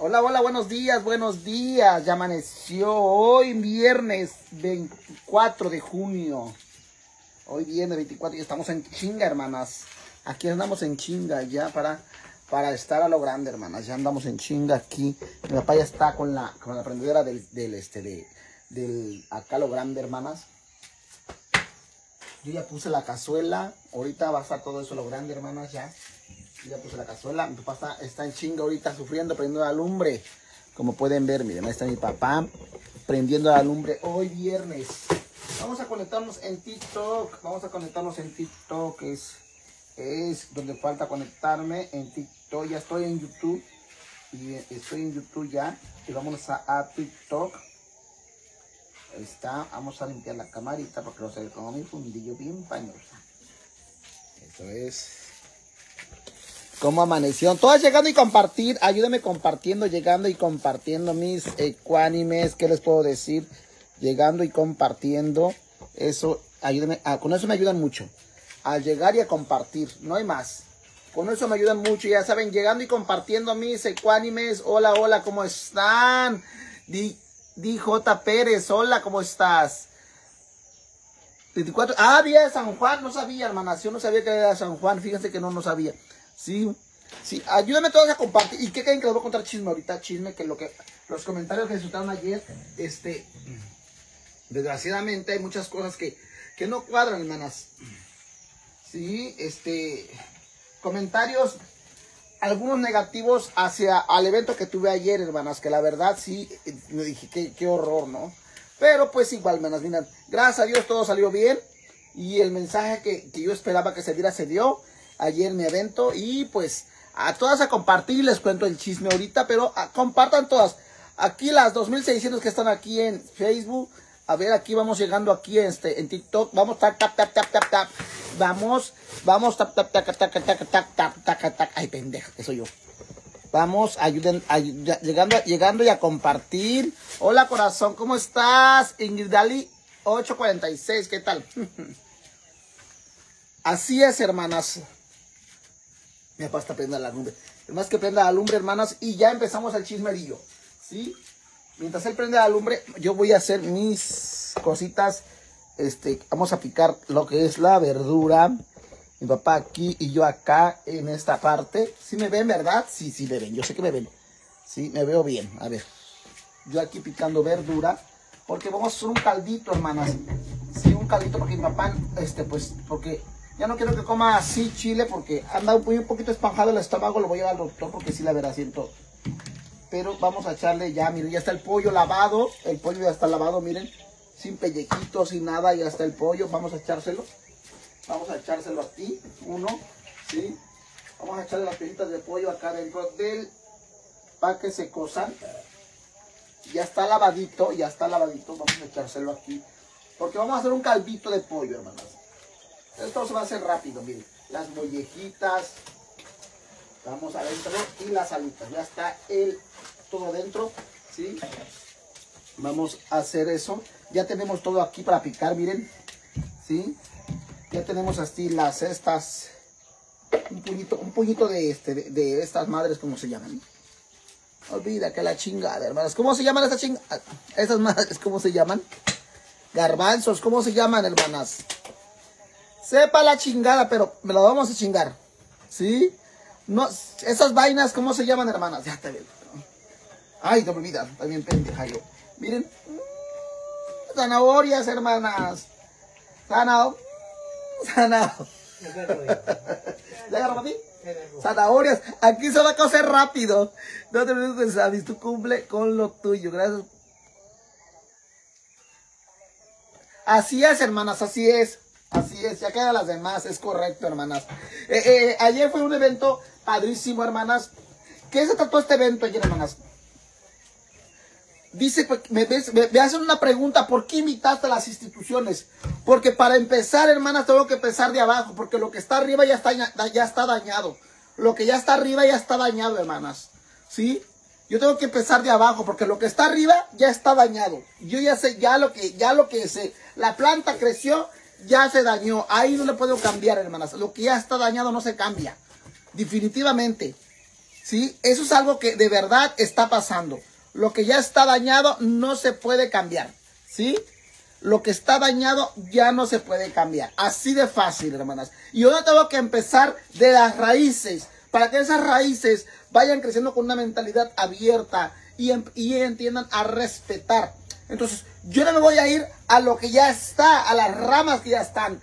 Hola, hola, buenos días, buenos días. Ya amaneció hoy viernes 24 de junio. Hoy viernes 24 y estamos en chinga, hermanas. Aquí andamos en chinga ya para estar a lo grande, hermanas. Ya andamos en chinga aquí. Mi papá ya está con la prendedera del acá a lo grande, hermanas. Yo ya puse la cazuela. Ahorita va a estar todo eso a lo grande, hermanas, ya. Ya puse la cazuela. Mi papá está en chinga ahorita sufriendo, prendiendo la lumbre. Como pueden ver, miren, ahí está mi papá prendiendo la lumbre hoy viernes. Vamos a conectarnos en TikTok. Vamos a conectarnos en TikTok. Es donde falta conectarme en TikTok. Ya estoy en YouTube. Y estoy en YouTube ya. Y vámonos a TikTok. Ahí está. Vamos a limpiar la camarita porque no se ve como mi fundillo bien pañosa. Eso es. ¿Cómo amaneció? Todas llegando y compartir. Ayúdenme compartiendo, llegando y compartiendo mis ecuánimes. ¿Qué les puedo decir? Llegando y compartiendo. Eso, ayúdenme. Con eso me ayudan mucho. Al llegar y a compartir. No hay más. Con eso me ayudan mucho. Ya saben, llegando y compartiendo mis ecuánimes. Hola, hola, ¿cómo están? DJ Pérez, hola, ¿cómo estás? 24. Día de San Juan. No sabía, hermanas. Yo no sabía que era San Juan. Fíjense que no sabía. Sí, ayúdenme todos a compartir. ¿Y qué creen que les voy a contar chisme ahorita? Chisme que los comentarios que resultaron ayer, desgraciadamente hay muchas cosas que no cuadran, hermanas. Sí, comentarios, algunos negativos al evento que tuve ayer, hermanas, que la verdad sí, me dije, qué horror, ¿no? Pero pues igual, hermanas, miren, gracias a Dios todo salió bien. Y el mensaje que yo esperaba que se diera, se dio ayer en mi evento. Y pues a todas a compartir, les cuento el chisme ahorita, pero compartan todas. Aquí las 2600 que están aquí en Facebook. A ver, aquí vamos llegando aquí en TikTok. Vamos, tap. Vamos, tap. Ay, pendeja, que soy yo. Vamos, llegando y a compartir. Hola, corazón, ¿cómo estás? Ingrid Dali 846, ¿qué tal? Así es, hermanas. Mi papá está prendiendo la lumbre. Más que prenda la lumbre, hermanas, y ya empezamos el chismerillo, ¿sí? Mientras él prende la lumbre, yo voy a hacer mis cositas. Vamos a picar lo que es la verdura. Mi papá aquí y yo acá en esta parte. ¿Sí me ven, verdad? Sí me ven. Yo sé que me ven. Sí, me veo bien. A ver. Yo aquí picando verdura. Porque vamos a hacer un caldito, hermanas. Sí, un caldito porque mi papá, pues, porque ya no quiero que coma así chile porque anda un poquito espanjado el estómago. Lo voy a llevar al doctor porque sí la verá, siento. Pero vamos a echarle ya, miren, ya está el pollo lavado. El pollo ya está lavado, miren. Sin pellejitos, sin nada, ya está el pollo. Vamos a echárselo. Vamos a echárselo aquí, uno, ¿sí? Vamos a echarle las piezas de pollo acá dentro para que se cosan. Ya está lavadito, vamos a echárselo aquí. Porque vamos a hacer un caldito de pollo, hermanas. Esto se va a hacer rápido, miren. Las mollejitas, vamos adentro y las alitas. Ya está todo dentro, ¿sí? Vamos a hacer eso. Ya tenemos todo aquí para picar, miren, ¿sí? Ya tenemos así un puñito de estas madres, ¿cómo se llaman? Olvida que la chingada, hermanas. ¿Cómo se llaman esas madres? ¿Cómo se llaman? Garbanzos, ¿cómo se llaman, hermanas? Sepa la chingada, pero me la vamos a chingar, ¿sí? No, esas vainas, ¿cómo se llaman, hermanas? Ya te veo. Ay, no me olvidan, también pendeja yo. Miren, zanahorias, hermanas. Zanahorias. Aquí se va a cocer rápido. No te preocupes, Sabis, tú cumple con lo tuyo. Gracias. Así es, hermanas, así es. Así es, ya quedan las demás, es correcto, hermanas. Ayer fue un evento padrísimo, hermanas. ¿Qué se trató este evento ayer, hermanas? Dice, me hacen una pregunta, ¿por qué invitaste a las instituciones? Porque para empezar, hermanas, tengo que empezar de abajo, porque lo que está arriba ya está dañado. Lo que ya está arriba ya está dañado, hermanas, ¿sí? Yo tengo que empezar de abajo, porque lo que está arriba ya está dañado. Yo ya sé, la planta creció, ya se dañó. Ahí no le puedo cambiar, hermanas. Lo que ya está dañado no se cambia, definitivamente. ¿sí? Eso es algo que de verdad está pasando. Lo que ya está dañado no se puede cambiar, ¿sí? Lo que está dañado ya no se puede cambiar. Así de fácil, hermanas. Y yo no tengo que empezar de las raíces, para que esas raíces vayan creciendo con una mentalidad abierta y entiendan a respetar. Entonces, yo no me voy a ir a lo que ya está, a las ramas que ya están,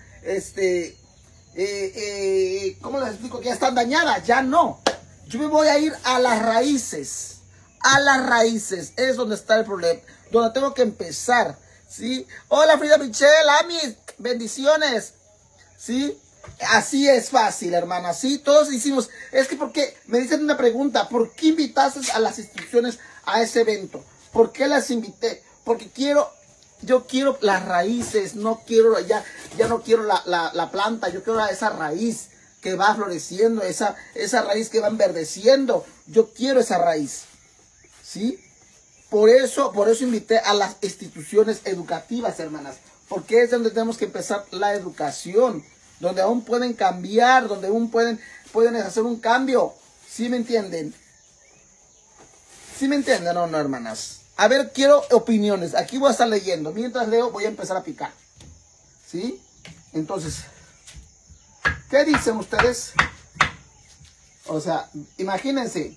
¿cómo les explico? Que ya están dañadas, ya no. Yo me voy a ir a las raíces. A las raíces es donde está el problema, donde tengo que empezar, ¿sí? Hola Frida Michelle, Amis, bendiciones, ¿sí? Así es fácil, hermana, ¿sí? Todos hicimos, es que porque me dicen una pregunta, ¿por qué invitaste a las instituciones a ese evento? ¿Por qué las invité? Porque yo quiero las raíces, no quiero, ya no quiero la planta, yo quiero esa raíz que va floreciendo, esa raíz que va enverdeciendo, yo quiero esa raíz, ¿sí? Por eso invité a las instituciones educativas, hermanas, porque es donde tenemos que empezar la educación, donde aún pueden cambiar, donde aún pueden hacer un cambio, ¿sí me entienden? ¿Sí me entienden o no, hermanas? A ver, quiero opiniones. Aquí voy a estar leyendo. Mientras leo, voy a empezar a picar. ¿Sí? Entonces, ¿qué dicen ustedes? O sea, imagínense.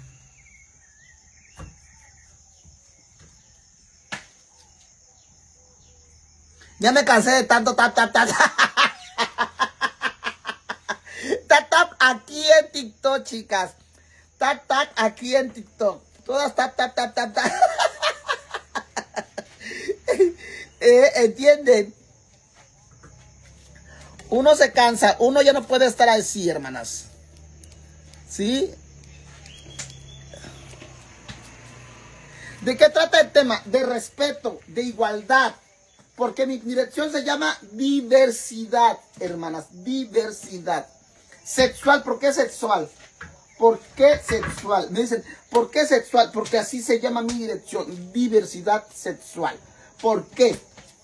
Ya me cansé de tanto tap. Tap aquí en TikTok, chicas. Tap aquí en TikTok. Todas tap. ¿Entienden? Uno se cansa, uno ya no puede estar así, hermanas. ¿Sí? ¿De qué trata el tema? De respeto, de igualdad. Porque mi dirección se llama diversidad, hermanas. Diversidad. Sexual, ¿por qué sexual? ¿Por qué sexual? Me dicen, ¿por qué sexual? Porque así se llama mi dirección, diversidad sexual. ¿Por qué?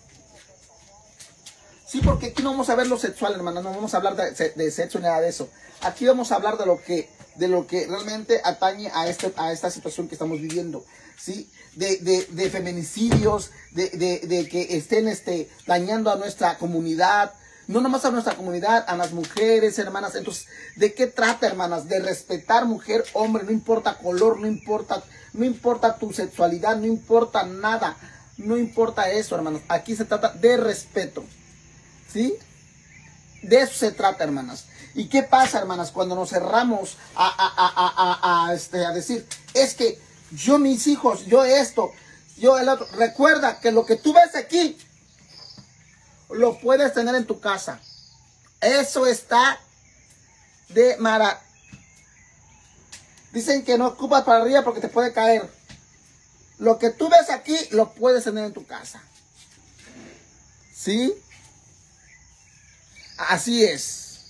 Sí, porque aquí no vamos a ver lo sexual, hermanas, no vamos a hablar de sexo ni nada de eso. Aquí vamos a hablar de lo que realmente atañe a esta situación que estamos viviendo, ¿sí? De feminicidios, de que estén dañando a nuestra comunidad. No nomás a nuestra comunidad, a las mujeres, hermanas. Entonces, ¿de qué trata, hermanas? De respetar mujer, hombre, no importa color, no importa tu sexualidad, no importa nada. No importa eso, hermanos. Aquí se trata de respeto, ¿sí? De eso se trata, hermanas. ¿Y qué pasa, hermanas? Cuando nos cerramos a decir, es que yo mis hijos, yo esto, yo el otro. Recuerda que lo que tú ves aquí lo puedes tener en tu casa. Eso está de mara. Dicen que no ocupas para arriba porque te puede caer. Lo que tú ves aquí lo puedes tener en tu casa. ¿Sí? Así es.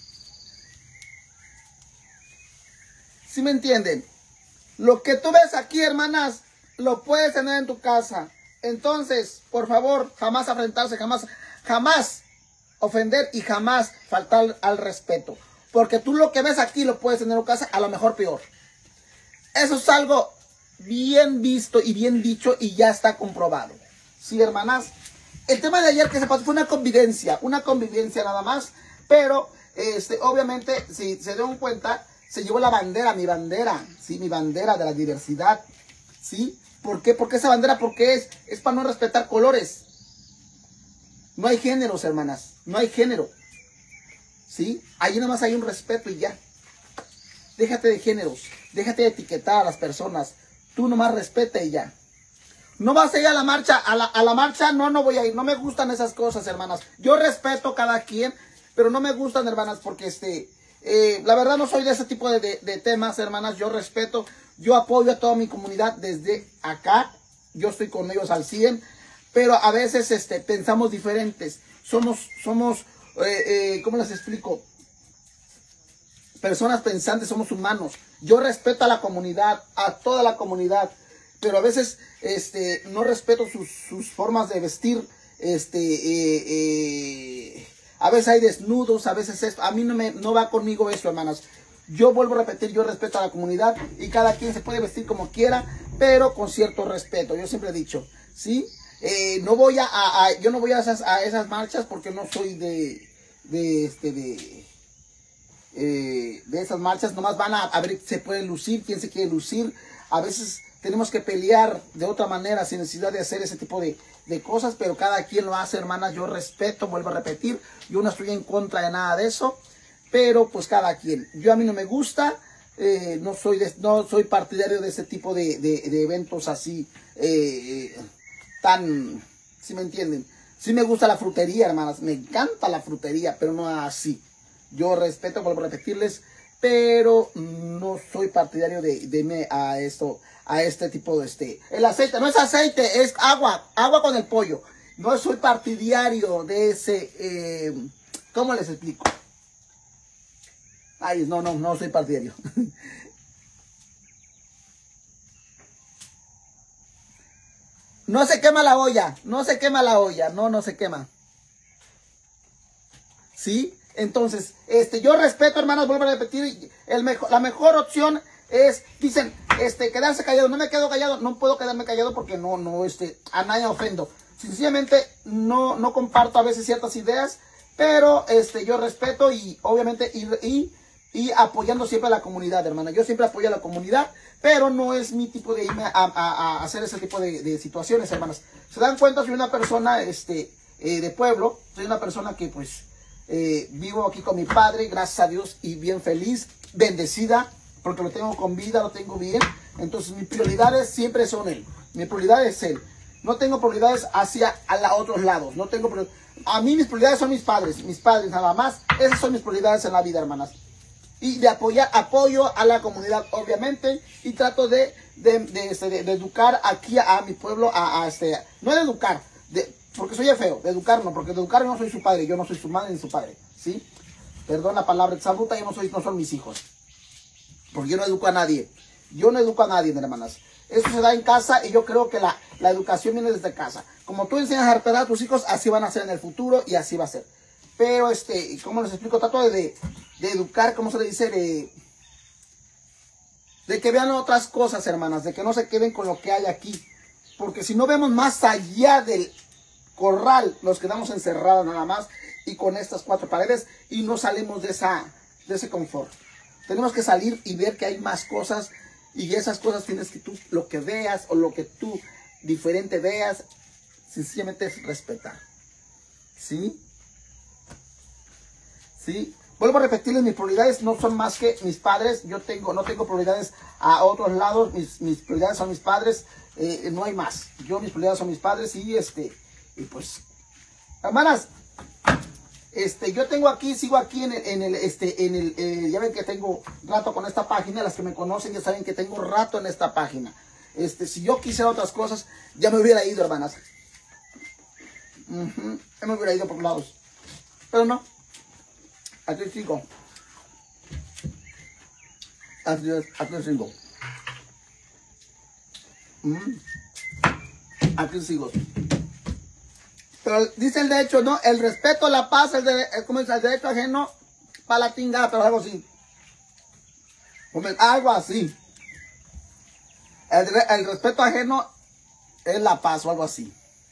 ¿Sí me entienden? Lo que tú ves aquí, hermanas, lo puedes tener en tu casa. Entonces, por favor, jamás afrentarse, jamás ofender y jamás faltar al respeto. Porque tú lo que ves aquí lo puedes tener en tu casa, a lo mejor peor. Eso es algo bien visto y bien dicho y ya está comprobado. Sí, hermanas. El tema de ayer que se pasó fue una convivencia nada más. Pero, obviamente, si se dieron cuenta, se llevó la bandera, mi bandera, ¿sí? Mi bandera de la diversidad, ¿sí? ¿Por qué? ¿Por qué esa bandera? Porque es para no respetar colores. No hay géneros, hermanas, no hay género, ¿sí? Ahí nada más hay un respeto y ya. Déjate de géneros, déjate de etiquetar a las personas. Tú nomás respeta y ya. No vas a ir a la marcha, a la marcha no voy a ir. No me gustan esas cosas, hermanas. Yo respeto a cada quien, pero no me gustan, hermanas, porque la verdad no soy de ese tipo de temas, hermanas. Yo respeto, yo apoyo a toda mi comunidad desde acá. Yo estoy con ellos al 100, pero a veces pensamos diferentes. Somos ¿cómo les explico? Personas pensantes, somos humanos. Yo respeto a la comunidad, a toda la comunidad, pero a veces no respeto sus formas de vestir. A veces hay desnudos, a veces esto. A mí no va conmigo eso, hermanas. Yo vuelvo a repetir, yo respeto a la comunidad y cada quien se puede vestir como quiera, pero con cierto respeto. Yo siempre he dicho, ¿sí? No voy yo no voy a esas marchas porque no soy de esas marchas. Nomás van a ver si se puede lucir, quién se quiere lucir. A veces tenemos que pelear de otra manera sin necesidad de hacer ese tipo de cosas, pero cada quien lo hace, hermanas. Yo respeto, vuelvo a repetir, yo no estoy en contra de nada de eso, pero pues cada quien. A mí no me gusta, no soy partidario de ese tipo de eventos así, tan, ¿sí me entienden? Sí me gusta la frutería, hermanas, me encanta la frutería, pero no así. Yo respeto, vuelvo a repetirles, pero no soy partidario de irme a este tipo de el aceite, no es aceite, es agua con el pollo. No soy partidario de ese, ¿cómo les explico? Ay, no soy partidario. No se quema la olla, no se quema la olla, no se quema. ¿Sí? Entonces, yo respeto, hermanos, vuelvo a repetir, la mejor opción es, dicen, quedarse callado. No me quedo callado, no puedo quedarme callado porque a nadie ofendo. Sencillamente, no comparto a veces ciertas ideas, pero, yo respeto y, obviamente, y apoyando siempre a la comunidad, hermana. Yo siempre apoyo a la comunidad, pero no es mi tipo de irme a hacer ese tipo de situaciones, hermanas. Se dan cuenta, soy una persona, de pueblo, soy una persona que, pues, vivo aquí con mi padre, gracias a Dios, y bien feliz, bendecida, porque lo tengo con vida, lo tengo bien. Entonces mis prioridades siempre son él, mi prioridad es él. No tengo prioridades hacia otros lados, a mí mis prioridades son mis padres nada más. Esas son mis prioridades en la vida, hermanas. Y de apoyo a la comunidad, obviamente, y trato de educar aquí a mi pueblo, no de educar, porque soy feo, de educar no, porque de educar no soy su padre, yo no soy su madre ni su padre, ¿sí? Perdón la palabra exabrupta, no son mis hijos, porque yo no educo a nadie, hermanas. Eso se da en casa y yo creo que la educación viene desde casa. Como tú enseñas a respetar a tus hijos, así van a ser en el futuro y así va a ser. Pero, ¿cómo les explico? Trato de educar, ¿cómo se le dice? De que vean otras cosas, hermanas, de que no se queden con lo que hay aquí. Porque si no vemos más allá del corral, nos quedamos encerrados nada más y con estas cuatro paredes y no salimos de ese confort. Tenemos que salir y ver que hay más cosas y esas cosas tienes que tú, lo que veas o lo que tú diferente veas, sencillamente es respetar. ¿Sí? ¿Sí? Vuelvo a repetirles, mis prioridades no son más que mis padres. No tengo prioridades a otros lados. Mis prioridades son mis padres. No hay más. Mis prioridades son mis padres y pues, hermanas, yo sigo aquí ya ven que tengo rato con esta página. Las que me conocen ya saben que tengo rato en esta página. Si yo quisiera otras cosas, ya me hubiera ido, hermanas. Ya me hubiera ido por lados. Pero no. Aquí sigo. Aquí sigo. Aquí sigo. Pero dice el derecho, ¿no? El respeto, la paz, el derecho ajeno para la tingada, pero algo así. Algo así. El respeto ajeno es la paz o algo así.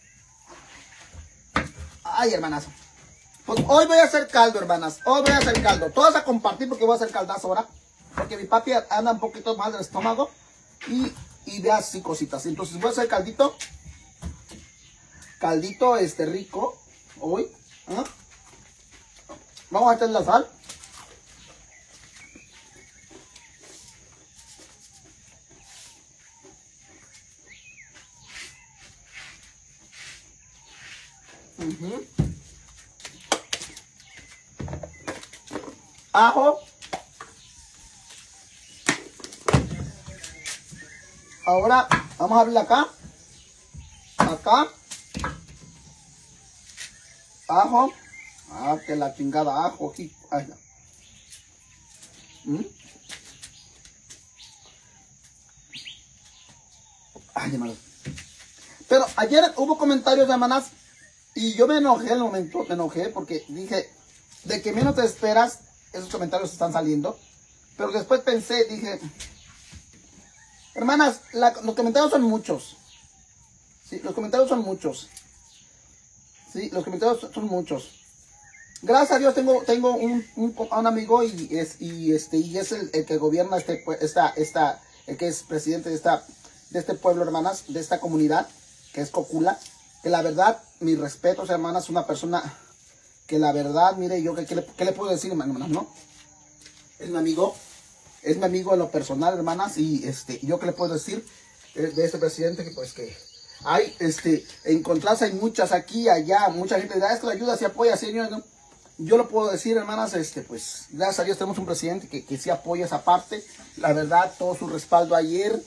Ay, hermanas. Pues hoy voy a hacer caldo, hermanas. Hoy voy a hacer caldo. Todas a compartir porque voy a hacer caldazo ahora. Porque mi papi anda un poquito más del estómago. Y ve así cositas. Entonces voy a hacer caldito. Caldito rico. Hoy. Vamos a echar la sal. Ajo. Ahora vamos a abrirla acá. Acá. Ajo. Ah, que la chingada ajo aquí. Ay, no. Ay, hermanas. Pero ayer hubo comentarios de hermanas y yo me enojé en el momento, porque dije, de que menos te esperas, esos comentarios están saliendo. Pero después pensé, dije, hermanas, los comentarios son muchos. Sí, los comentarios son muchos. Sí, los comentarios son muchos. Gracias a Dios tengo un amigo y es el que gobierna el que es presidente de este pueblo, hermanas, de esta comunidad, que es Cocula, que la verdad, mis respetos, hermanas, es una persona que la verdad, mire, yo, ¿qué le puedo decir, hermanas, no? Es mi amigo en lo personal, hermanas, y yo qué le puedo decir de este presidente, que pues que hay, en contraste hay muchas aquí, allá, mucha gente da, es que la ayuda, se apoya, señor, ¿no? Yo lo puedo decir, hermanas, pues, gracias a Dios tenemos un presidente que sí apoya esa parte, la verdad, todo su respaldo ayer,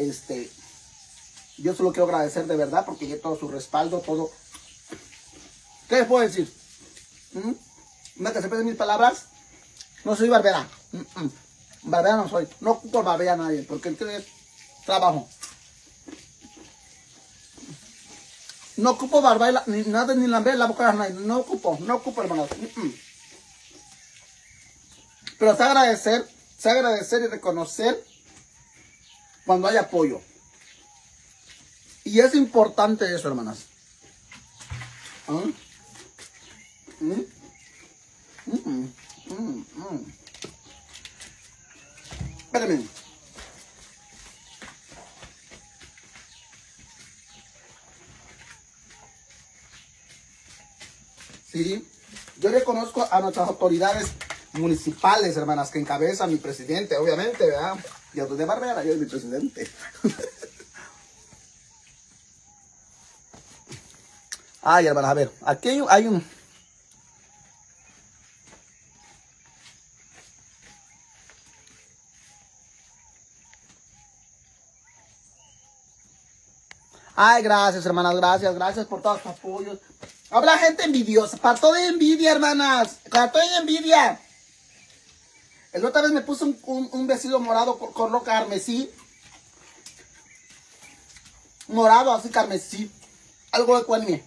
yo solo quiero agradecer de verdad, porque yo todo su respaldo, todo, ¿qué les puedo decir? ¿Me que se pierden mis palabras? No soy barbera, barbera no soy, no ocupo barbera a nadie, porque es trabajo. No ocupo barba ni nada, ni lamber la boca a nadie. No ocupo, hermanos. Pero sé agradecer y reconocer cuando hay apoyo. Y es importante eso, hermanas. Espérenme. Sí, yo reconozco a nuestras autoridades municipales, hermanas, que encabeza mi presidente, obviamente, ¿verdad? Y a de Barbera, yo soy mi presidente. Ay, hermanas, a ver, aquí hay un... Ay, gracias, hermanas, gracias por todos sus apoyos. Habrá gente envidiosa, para todo hay envidia, hermanas, para todo hay envidia. El otra vez me puse un vestido morado con lo carmesí. Morado, así carmesí. Algo de cuelme.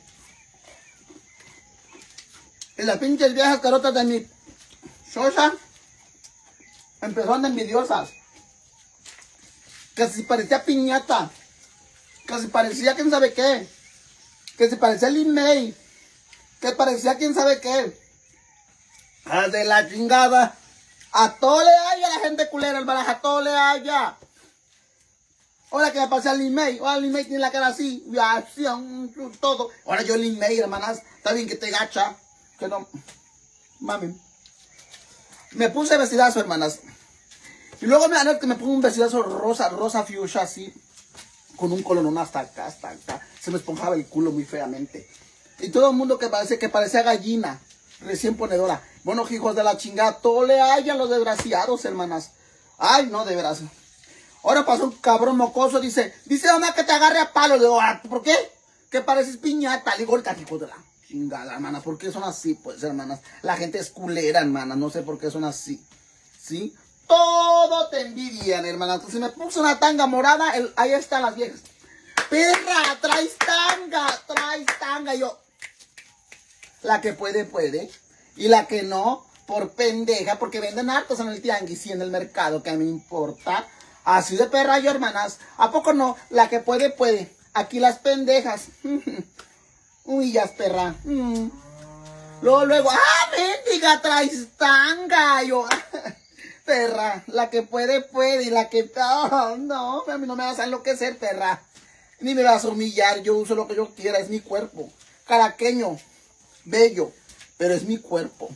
Y las pinches viejas carotas de mi Shosha empezaron de envidiosas. Que si parecía piñata. Que si parecía quién sabe qué. Que si parecía Lin May. Que parecía quién sabe qué. ¡Ah, de la chingada! A todo le haya la gente culera, hermanas. A todo le haya. Ahora que me pasé a Lin May. Ahora Lin May tiene la cara así. Así, todo. Ahora yo Lin May, hermanas. Está bien que te gacha. Que no. Mami. Me puse vestidazo, hermanas. Y luego me pongo un vestidazo rosa fuchsia así. Con un colonón hasta acá. Se me esponjaba el culo muy feamente. Y todo el mundo que parecía gallina. Recién ponedora. Bueno, hijos de la chingada. Todo le hayan los desgraciados, hermanas. Ay, no, de veras. Ahora pasó un cabrón mocoso. Dice, mamá, que te agarre a palo. Le digo, ¿por qué? Que pareces piñata. Le digo, ahorita, hijo de la chingada, hermanas. ¿Por qué son así, pues, hermanas? La gente es culera, hermanas. No sé por qué son así. ¿Sí? Todo te envidian, hermanas. Entonces me puse una tanga morada. Ahí están las viejas. Perra, traes tanga. Y yo, la que puede, puede. Y la que no, por pendeja, porque venden hartos en el tianguis y en el mercado, que me importa. Así de perra yo, hermanas. ¿A poco no? La que puede, puede. Aquí las pendejas. Huyas, perra. Luego, mendiga, traes tanga. Yo, perra, la que puede, puede. Y la que, no, a mí no me vas a enloquecer, perra. Ni me vas a humillar. Yo uso lo que yo quiera, es mi cuerpo. Caraqueño, bello, pero es mi cuerpo.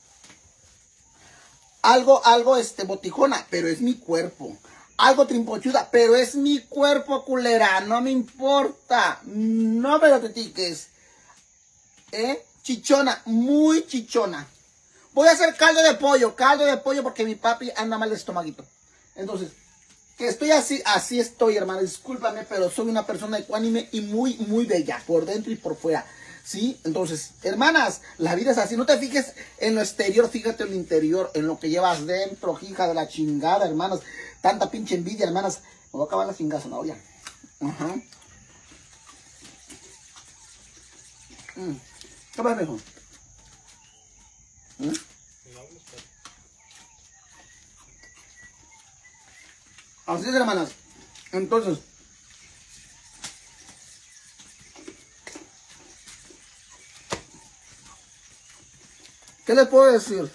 Algo, botijona, pero es mi cuerpo. Algo trimpochuda, pero es mi cuerpo, culera. No me importa. No me lo critiques. Chichona, muy chichona. Voy a hacer caldo de pollo porque mi papi anda mal de estomaguito. Entonces, que estoy así estoy, hermano. Discúlpame, pero soy una persona ecuánime y muy, muy bella, por dentro y por fuera. ¿Sí? Entonces, hermanas, la vida es así. No te fijes en lo exterior, fíjate en lo interior, en lo que llevas dentro, hija de la chingada, hermanas. Tanta pinche envidia, hermanas. Me voy a acabar la chingada zanahoria. Ajá. ¿Qué pasa, mijo? Así es, hermanas. Entonces, ¿qué les puedo decir?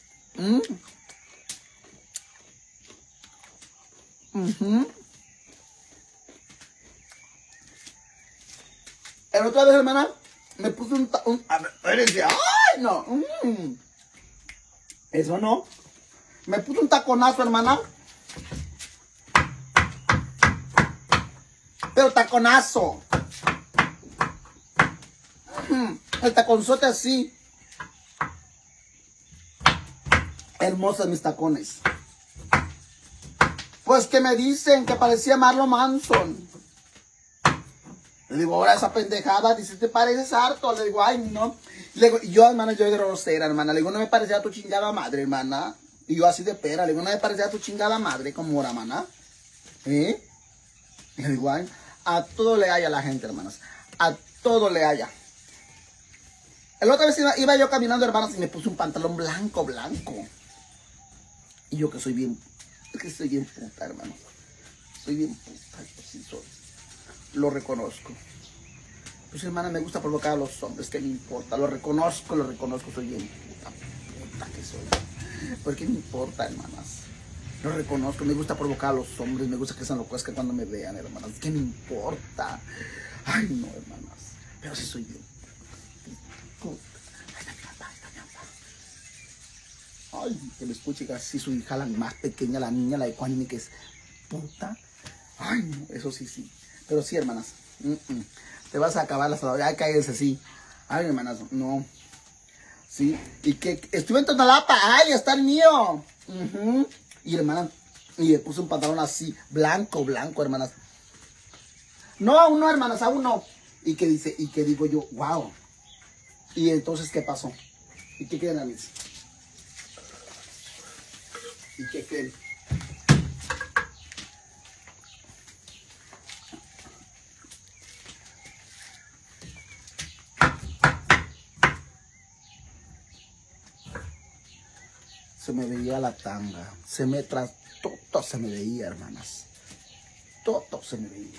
El otra vez, hermana, me puse a ver, espérense. ¡Ay, no! Eso no. Me puse un taconazo, hermana. Pero taconazo. El taconzote así. Hermosos mis tacones. Pues que me dicen que parecía Marlon Manson. Le digo, ahora esa pendejada, dice, ¿te pareces harto? Le digo, ay, no. Le digo, yo, hermana, yo de grosera, hermana. Le digo, no me parecía a tu chingada madre, hermana. Y yo así de pera. Le digo, no me parecía a tu chingada madre, como era, hermana. Le digo, ay, a todo le haya la gente, hermanas. A todo le haya. La otra vez iba yo caminando, hermanas, y me puse un pantalón blanco. Y yo que soy bien, es que soy bien puta, hermano. Soy bien puta, yo sí soy. Lo reconozco. Pues, hermana, me gusta provocar a los hombres, ¿qué me importa? Lo reconozco, soy bien puta que soy. ¿Por qué me importa, hermanas? Lo reconozco, me gusta provocar a los hombres, me gusta que se enloquezcan cuando me vean, hermanas. ¿Qué me importa? Ay, no, hermanas. Pero sí soy bien puta. Ay, que me escuche que así su hija, la más pequeña, la niña, la de Ecuánime, que es puta. Ay, no, eso sí. Pero sí, hermanas. Te vas a acabar la salud. Ay, cállese así. Ay, hermanas, no. Sí. Y que estuve en Tonalapa. Ay, está el mío. Y, hermanas, y le puse un pantalón así, blanco, hermanas. No, aún no, hermanas, aún no. Y que dice, y que digo yo, wow. Y entonces, ¿qué pasó? ¿Y qué creen, amigos? ¿Y qué creen? Se me veía la tanga, todo se me veía, hermanas. Todo se me veía.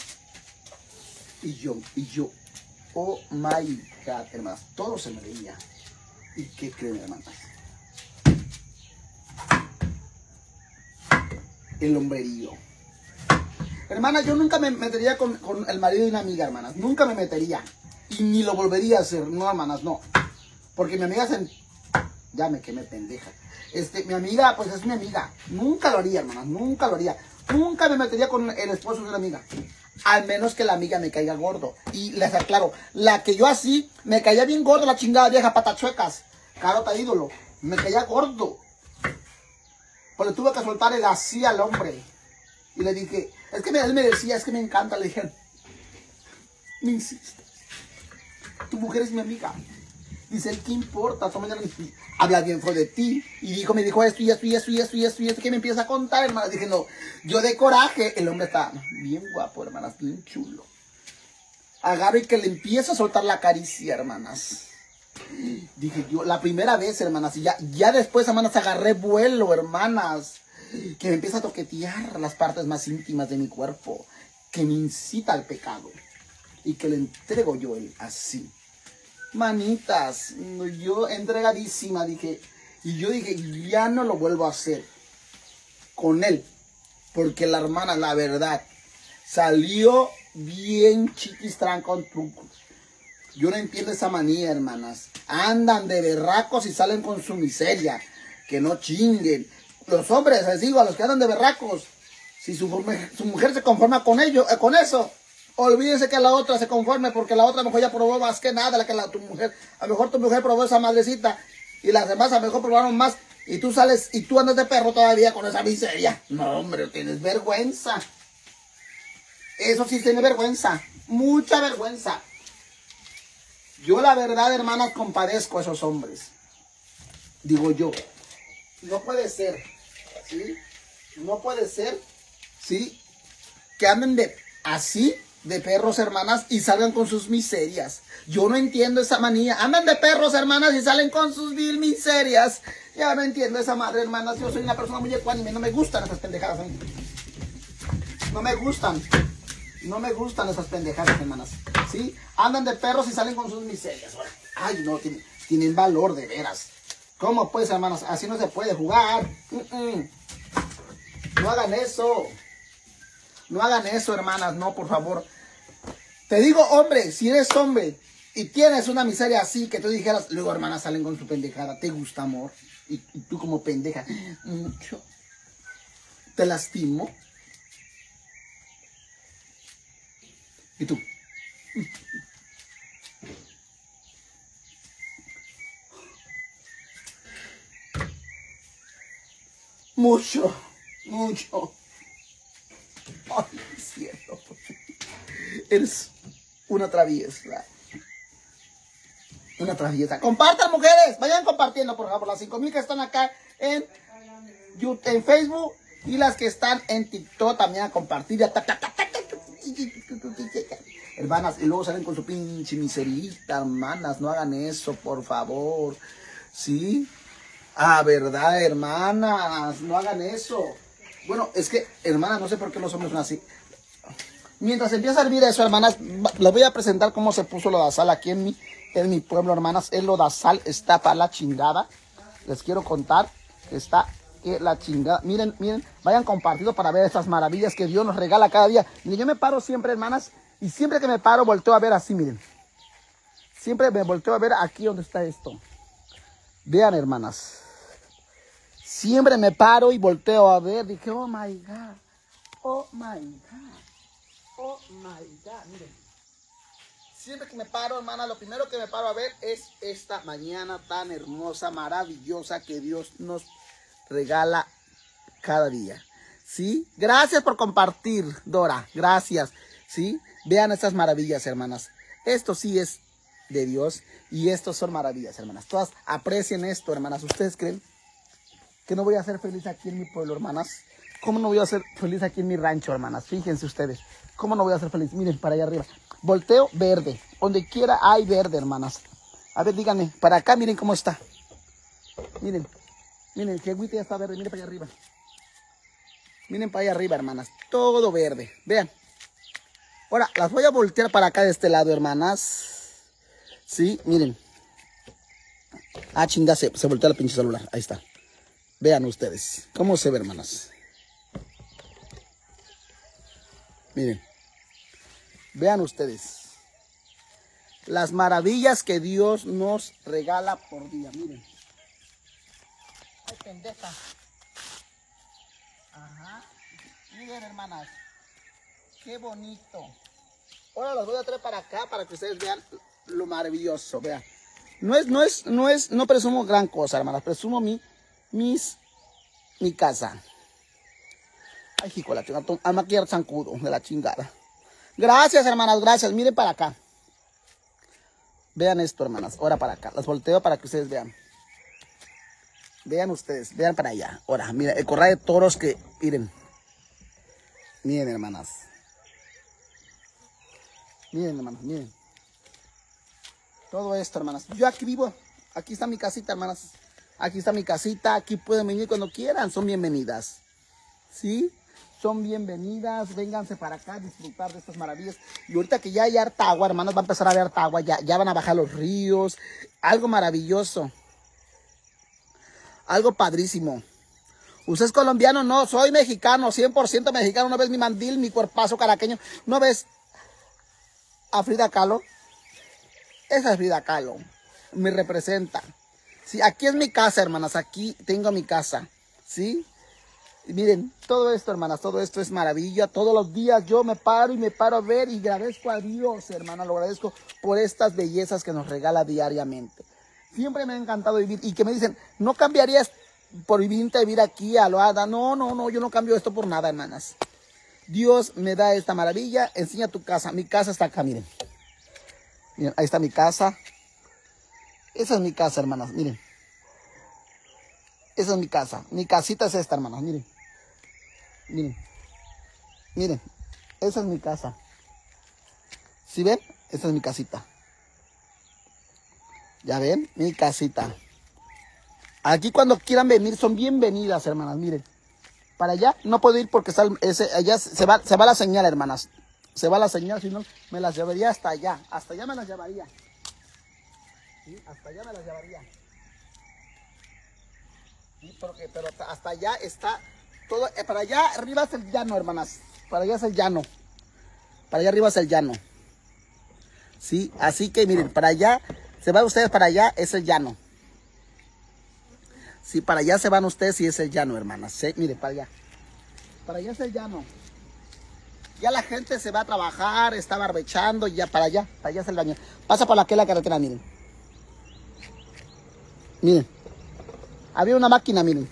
Y yo, oh my God, hermanas, todo se me veía. ¿Y qué creen, hermanas? El hombrerío. Hermanas, yo nunca me metería con el marido de una amiga, hermanas. Nunca me metería. Y ni lo volvería a hacer. No, hermanas, no. Porque mi amiga ya me quemé, pendeja. Mi amiga, pues es mi amiga. Nunca lo haría, hermanas. Nunca lo haría. Nunca me metería con el esposo de una amiga. Al menos que la amiga me caiga gordo. Y les aclaro, la que yo así, me caía bien gordo la chingada vieja patachuecas. Carota ídolo. Me caía gordo. Pues le tuve que soltar el así al hombre. Y le dije, es que él me decía, es que me encanta. Le dije, me insistes. Tu mujer es mi amiga. Dice, ¿qué importa? Habla bien de ti. Y me dijo esto y esto, que me empieza a contar, hermana. Dije, no, yo de coraje, el hombre está bien guapo, hermanas, bien chulo. Agarro y que le empieza a soltar la caricia, hermanas. Dije yo, la primera vez, hermanas, y ya después, hermanas, agarré vuelo, hermanas. Que me empieza a toquetear las partes más íntimas de mi cuerpo. Que me incita al pecado. Y que le entrego yo él así. Manitas, yo entregadísima, dije, y yo dije, ya no lo vuelvo a hacer con él, porque la hermana, la verdad, salió bien chiquistrán con trucos. Yo no entiendo esa manía, hermanas. Andan de berracos y salen con su miseria, que no chinguen. Los hombres, les digo, a los que andan de berracos, si su mujer se conforma con con eso, olvídense que la otra se conforme, porque la otra a lo mejor ya probó más que nada tu mujer. A lo mejor tu mujer probó esa madrecita y las demás a lo mejor probaron más. Y tú sales y tú andas de perro todavía con esa miseria. No, hombre, tienes vergüenza. Eso sí tiene vergüenza. Mucha vergüenza. Yo la verdad, hermanas, compadezco a esos hombres. Digo yo, no puede ser, ¿sí? No puede ser, ¿sí? Que anden así de perros, hermanas, y salgan con sus miserias. Yo no entiendo esa manía. Andan de perros, hermanas, y salen con sus mil miserias. Ya no entiendo esa madre, hermanas. Yo soy una persona muy ecuánime, no me gustan esas pendejadas a mí. No me gustan. No me gustan esas pendejadas, hermanas. ¿Sí? Andan de perros y salen con sus miserias. Ay, no, tienen valor de veras. ¿Cómo pues, hermanas? Así no se puede jugar. No hagan eso. No hagan eso, hermanas. No, por favor. Te digo, hombre, si eres hombre y tienes una miseria así, que tú dijeras, luego, hermanas, salen con su pendejada. ¿Te gusta, amor? Y tú como pendeja, mucho. ¿Te lastimo? ¿Y tú? Mucho, mucho. Ay, cielo. Eres una traviesa. Una traviesa. Compartan, mujeres. Vayan compartiendo, por favor. Las 5,000 que están acá en Facebook y las que están en TikTok también a compartir. Hermanas, y luego salen con su pinche miserita, hermanas. No hagan eso, por favor. ¿Sí? Ah, verdad, hermanas. No hagan eso. Bueno, es que, hermanas, no sé por qué los hombres son así. Mientras empieza a hervir eso, hermanas, les voy a presentar cómo se puso lodazal aquí en mi pueblo, hermanas. El lodazal está para la chingada. Les quiero contar que está que la chingada. Miren, miren, vayan compartiendo para ver estas maravillas que Dios nos regala cada día. Miren, yo me paro siempre, hermanas, y siempre que me paro volteo a ver así, miren. Siempre me volteo a ver aquí donde está esto. Vean, hermanas. Siempre me paro y volteo a ver. Dije, oh my God. Oh my God. Oh my God. Miren. Siempre que me paro, hermana, lo primero que me paro a ver es esta mañana tan hermosa, maravillosa que Dios nos regala cada día. ¿Sí? Gracias por compartir, Dora. Gracias. ¿Sí? Vean estas maravillas, hermanas. Esto sí es de Dios y estos son maravillas, hermanas. Todas aprecien esto, hermanas. ¿Ustedes creen que no voy a ser feliz aquí en mi pueblo, hermanas? ¿Cómo no voy a ser feliz aquí en mi rancho, hermanas? Fíjense ustedes. ¿Cómo no voy a ser feliz? Miren, para allá arriba. Volteo verde. Donde quiera hay verde, hermanas. A ver, díganme. Para acá, miren cómo está. Miren. Miren, el agüita ya está verde. Miren para allá arriba. Miren para allá arriba, hermanas. Todo verde. Vean. Ahora, las voy a voltear para acá de este lado, hermanas. Sí, miren. Ah, chinga, se voltea la pinche celular. Ahí está. Vean ustedes. ¿Cómo se ve, hermanas? Miren. Vean ustedes. Las maravillas que Dios nos regala por día. Miren. Ay, pendeja. Ajá. Miren, hermanas. Qué bonito. Ahora las voy a traer para acá para que ustedes vean lo maravilloso. Vean. No presumo gran cosa, hermanas. Presumo mi casa. Ay, hijo de la chingada. A maquillar zancudo de la chingada. Gracias, hermanas, gracias. Miren para acá. Vean esto, hermanas. Ahora para acá. Las volteo para que ustedes vean. Vean ustedes. Vean para allá. Ahora, mira, el corral de toros que... Miren. Miren, hermanas. Miren, hermanas, miren. Todo esto, hermanas. Yo aquí vivo. Aquí está mi casita, hermanas. Aquí está mi casita. Aquí pueden venir cuando quieran. Son bienvenidas. ¿Sí? Son bienvenidas, vénganse para acá a disfrutar de estas maravillas. Y ahorita que ya hay harta agua, hermanos, va a empezar a haber harta agua, ya van a bajar los ríos. Algo maravilloso. Algo padrísimo. ¿Usted es colombiano? No, soy mexicano, 100% mexicano. ¿No ves mi mandil, mi cuerpazo caraqueño? ¿No ves a Frida Kahlo? Esa es Frida Kahlo. Me representa. Sí, aquí es mi casa, hermanas. Aquí tengo mi casa. ¿Sí? Miren, todo esto, hermanas, todo esto es maravilla. Todos los días yo me paro a ver y agradezco a Dios, hermana, lo agradezco por estas bellezas que nos regala diariamente. Siempre me ha encantado vivir y que me dicen, ¿no cambiarías por vivir aquí a Loada? No, yo no cambio esto por nada, hermanas. Dios me da esta maravilla. Enseña tu casa. Mi casa está acá, miren. Miren, ahí está mi casa. Esa es mi casa, hermanas, miren. Esa es mi casa. Mi casita es esta, hermanas. Miren. Miren. Miren. Esa es mi casa. ¿Sí ven? Esta es mi casita. ¿Ya ven? Mi casita. Aquí cuando quieran venir son bienvenidas, hermanas. Miren. Para allá no puedo ir porque está allá se va la señal, hermanas. Se va la señal, si no me las llevaría hasta allá. Hasta allá me las llevaría. ¿Sí? Hasta allá me las llevaría. ¿Sí? Pero hasta allá está todo. Para allá arriba es el llano, hermanas. Para allá es el llano. Para allá arriba es el llano. ¿Sí? Así que miren, para allá, se van ustedes para allá, es el llano. Sí, para allá se van ustedes y es el llano, hermanas. ¿Sí? Miren, para allá. Para allá es el llano. Ya la gente se va a trabajar, está barbechando, y ya para allá es el llano. Pasa por la carretera, miren. Miren. Había una máquina, miren.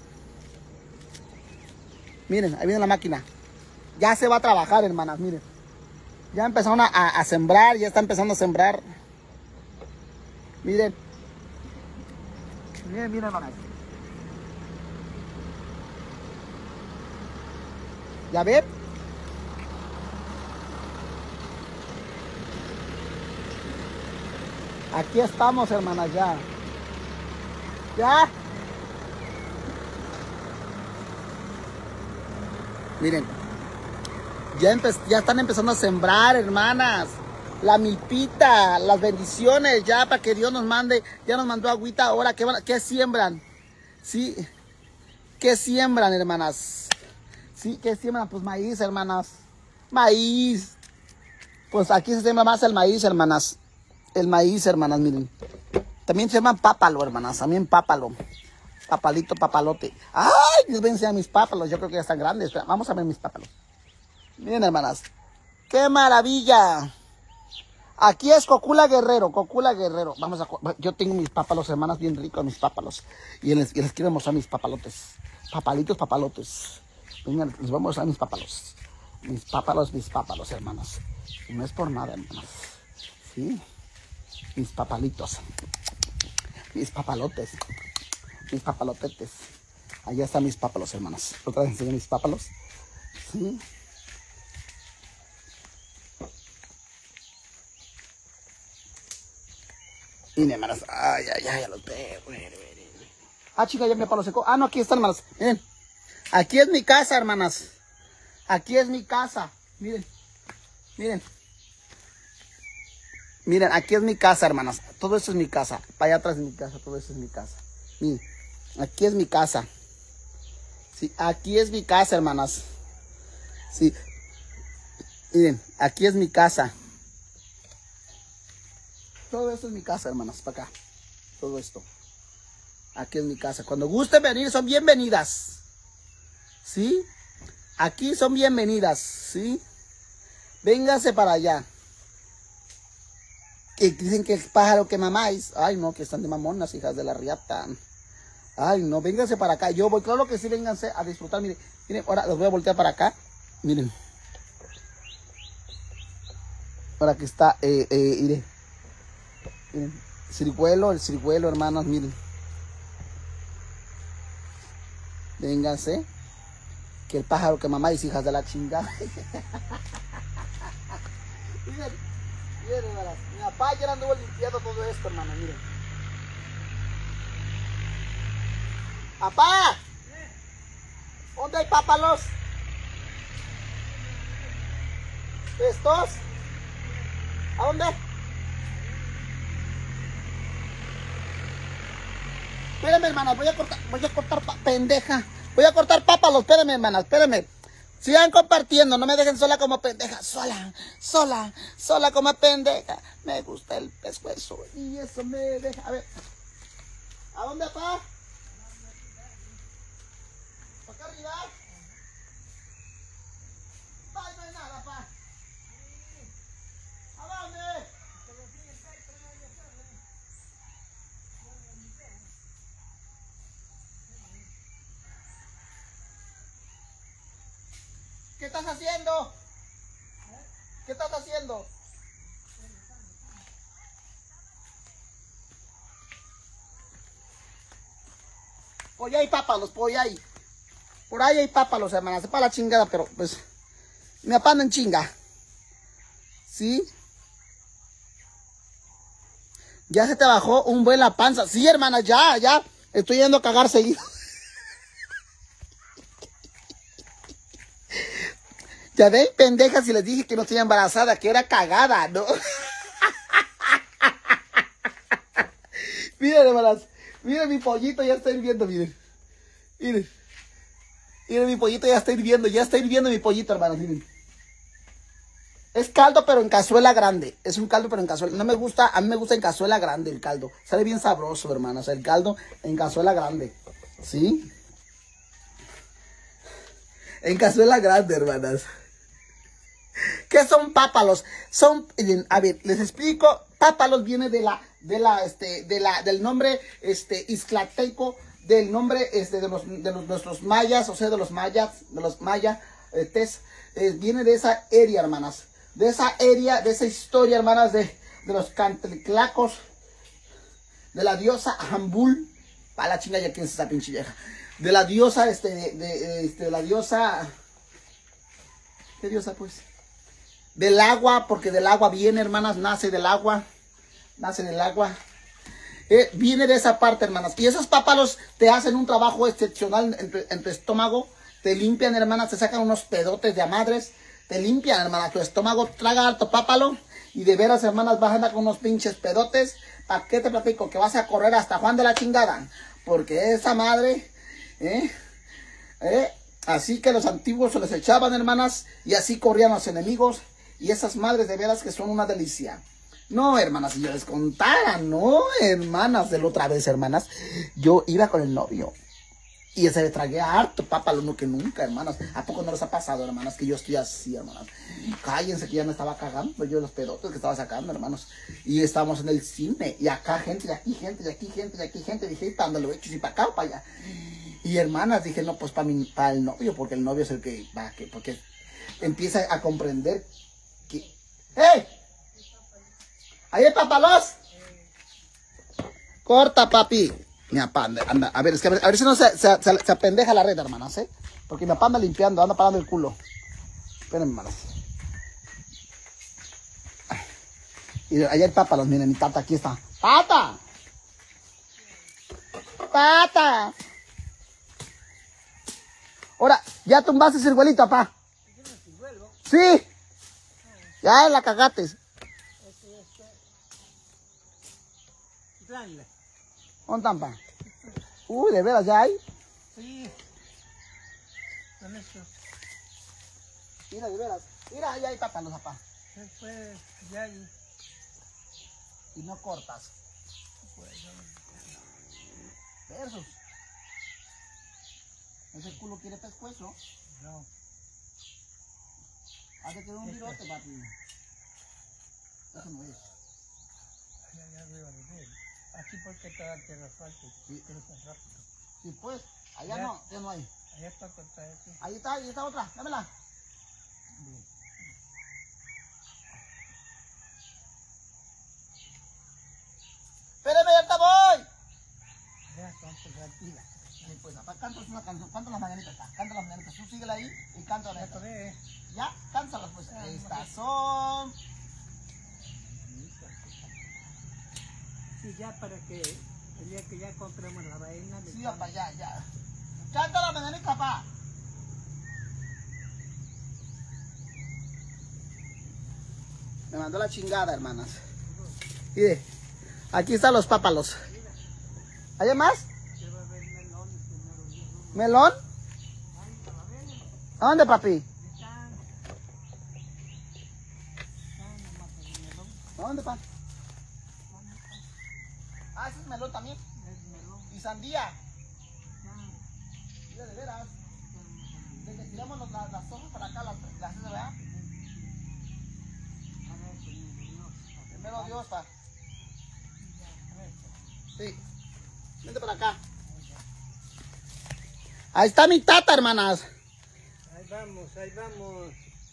Miren, ahí viene la máquina. Ya se va a trabajar, hermanas, miren. Ya empezaron a sembrar, ya está empezando a sembrar. Miren. Miren, hermanas. ¿Ya ven? Aquí estamos, hermanas, ya. ¿Ya? Miren. Ya están empezando a sembrar, hermanas. La milpita, las bendiciones, ya para que Dios nos mande. Ya nos mandó agüita ahora. ¿Qué siembran? ¿Sí? ¿Qué siembran, hermanas? ¿Sí? ¿Qué siembran? Pues maíz, hermanas. Maíz. Pues aquí se siembra más el maíz, hermanas. El maíz, hermanas, miren. También se llaman pápalo, hermanas. También pápalo. Papalito, papalote. ¡Ay! Les voy a enseñar mis pápalos. Yo creo que ya están grandes. Vamos a ver mis pápalos. Miren, hermanas. ¡Qué maravilla! Aquí es Cocula Guerrero. Cocula Guerrero. Yo tengo mis pápalos, hermanas, bien ricos, mis pápalos. Y les quiero mostrar mis papalotes. Papalitos, papalotes. Vengan, les voy a mostrar mis pápalos. Mis pápalos, hermanas. Y no es por nada, hermanas. ¿Sí? Mis papalitos. Mis papalotes. Mis papalotetes. Allá están mis pápalos, hermanas. Otra vez enseño mis pápalos. ¿Sí? Miren, hermanas. Ay, ya los veo. Ah, chica, ya mi palo secó. Ah, no, aquí están, hermanas. Miren. Aquí es mi casa, hermanas. Aquí es mi casa. Miren. Miren. Miren, aquí es mi casa, hermanas. Todo esto es mi casa. Para allá atrás es mi casa. Todo esto es mi casa. Miren. Aquí es mi casa. Sí, aquí es mi casa, hermanas. Sí. Miren, aquí es mi casa. Todo esto es mi casa, hermanas, para acá. Todo esto. Aquí es mi casa. Cuando gusten venir, son bienvenidas. ¿Sí? Aquí son bienvenidas. ¿Sí? Vénganse para allá. Que dicen que el pájaro que mamáis. Ay, no, que están de mamonas, hijas de la riata. Ay, no, vénganse para acá. Yo voy, claro que sí, vénganse a disfrutar. Miren, miren, ahora los voy a voltear para acá. Miren. Ahora que está, miren. Miren, el ciruelo, hermanos, miren. Vénganse. Que el pájaro que mamáis, hijas de la chingada. Miren, miren, hermanas. Mi papá ya anduvo limpiando todo esto, hermano, miren. ¡Papá! ¿Dónde hay pápalos? ¿Estos? ¿A dónde? Espérenme, hermanas, voy a cortar, pendeja. Voy a cortar pápalos, espérenme, hermanas, espérenme. Sigan compartiendo, no me dejen sola como pendeja. Sola como pendeja. Me gusta el pescuezo y eso me deja. A ver. ¿A dónde, papá? ¿Para acá arriba? Ay, no hay nada, papá. ¿A dónde? ¿Qué estás haciendo? ¿Qué estás haciendo? Por ahí hay pápalos, por ahí. Por ahí hay pápalos, hermanas. Sepa la chingada, pero pues me apan en chinga. ¿Sí? Ya se te bajó un buen la panza. Sí, hermanas, ya. Estoy yendo a cagar seguido. Ya ven, pendejas, si les dije que no estoy embarazada, que era cagada, ¿no? Miren, hermanas. Miren, mi pollito ya está hirviendo, miren. Miren. Miren, mi pollito ya está hirviendo. Ya está hirviendo mi pollito, hermanas, miren. Es caldo, pero en cazuela grande. Es un caldo, pero en cazuela. No me gusta, a mí me gusta en cazuela grande el caldo. Sale bien sabroso, hermanas. El caldo en cazuela grande. ¿Sí? En cazuela grande, hermanas. ¿Qué son pápalos? Son, a ver, les explico. Pápalos viene del nombre ixtlateco, del nombre de nuestros mayas, o sea, de los mayas, viene de esa área, hermanas. De esa área, de esa historia, hermanas, de los cantliclacos, de la diosa Ambul. A la chinga, ya quién es esa pinche vieja. De la diosa, de la diosa. ¿Qué diosa, pues? Del agua, porque del agua viene, hermanas, nace del agua. Nace del agua. Viene de esa parte, hermanas. Y esos pápalos te hacen un trabajo excepcional en tu estómago. Te limpian, hermanas, te sacan unos pedotes de a madres. Te limpian, hermanas, tu estómago. Traga harto pápalo. Y de veras, hermanas, vas a andar con unos pinches pedotes. ¿Para qué te platico? Que vas a correr hasta Juan de la chingada. Porque esa madre, así que los antiguos se les echaban, hermanas. Y así corrían los enemigos. Y esas madres de veras que son una delicia. No, hermanas, si yo les contara, no, hermanas, de la otra vez, hermanas, yo iba con el novio y se le tragué harto pápalo, no que nunca, hermanas. ¿A poco no les ha pasado, hermanas, que yo estoy así, hermanas? Cállense, que ya me estaba cagando yo los pedotes que estaba sacando, hermanos. Y estábamos en el cine, y acá gente, y aquí gente, y aquí gente, y aquí gente. Dije, ¿para dónde lo he hecho? ¿Y para acá o para allá? Y hermanas, dije, no, pues para el novio, porque el novio es el que va, porque empieza a comprender que... ¡Hey! ¿Ahí hay papalos? Corta, papi. Mi papá anda. A ver, es que a ver si no se apendeja la red, hermanas, ¿eh? Porque mi papá anda limpiando, anda parando el culo. Espérenme, hermanas. Y allá hay papalos, miren, mi tata, aquí está. ¡Tata! ¡Tata! Ahora, ¿ya tumbaste el ciruelito, papá? Sí. Ya la cagates. ¿Dónde están, pa? Uy, ¿de veras ya hay? Sí. Con esto. Mira, de veras. Mira, ya hay pápalos, papá. Después ya hay. Y no cortas. Versus. ¿Ese culo quiere pescuezo? No. Hace que un virote, papi. Eso no es. Ya arriba de él. Aquí porque te da tierra asfalto. Sí. Pero es rápido. Sí, pues. Allá Ya. no, ya no hay. Allá está cortada aquí. Ahí está otra. Dámela. Bien. Espérame, ya te voy. Ya están por tranquila. Sí, pues, papá, canta una canción. Canta las mañanitas, pa. Canta las mañanitas. Tú síguela ahí y canta la Ya acabé. Ya, cántalas, pues. Ya, Estas son. Sí, ya para que el día que ya compremos la vaina. Sí, papá, ya. Canta la mañanita, papá. Me mandó la chingada, hermanas. Mire, aquí están los pápalos. ¿Hay más? Ya va a haber melones primero. ¿Melón? ¿A dónde, papi? Están nomás el melón. ¿A dónde, pa? Ah, ese es melón también. Es melón. Y sandía. Están. Mira, de veras. De que tiramos las hojas para acá, las ¿verdad? Primero Dios, pa. Sí. Vente para acá. Ahí está mi tata, hermanas. Ahí vamos, ahí vamos.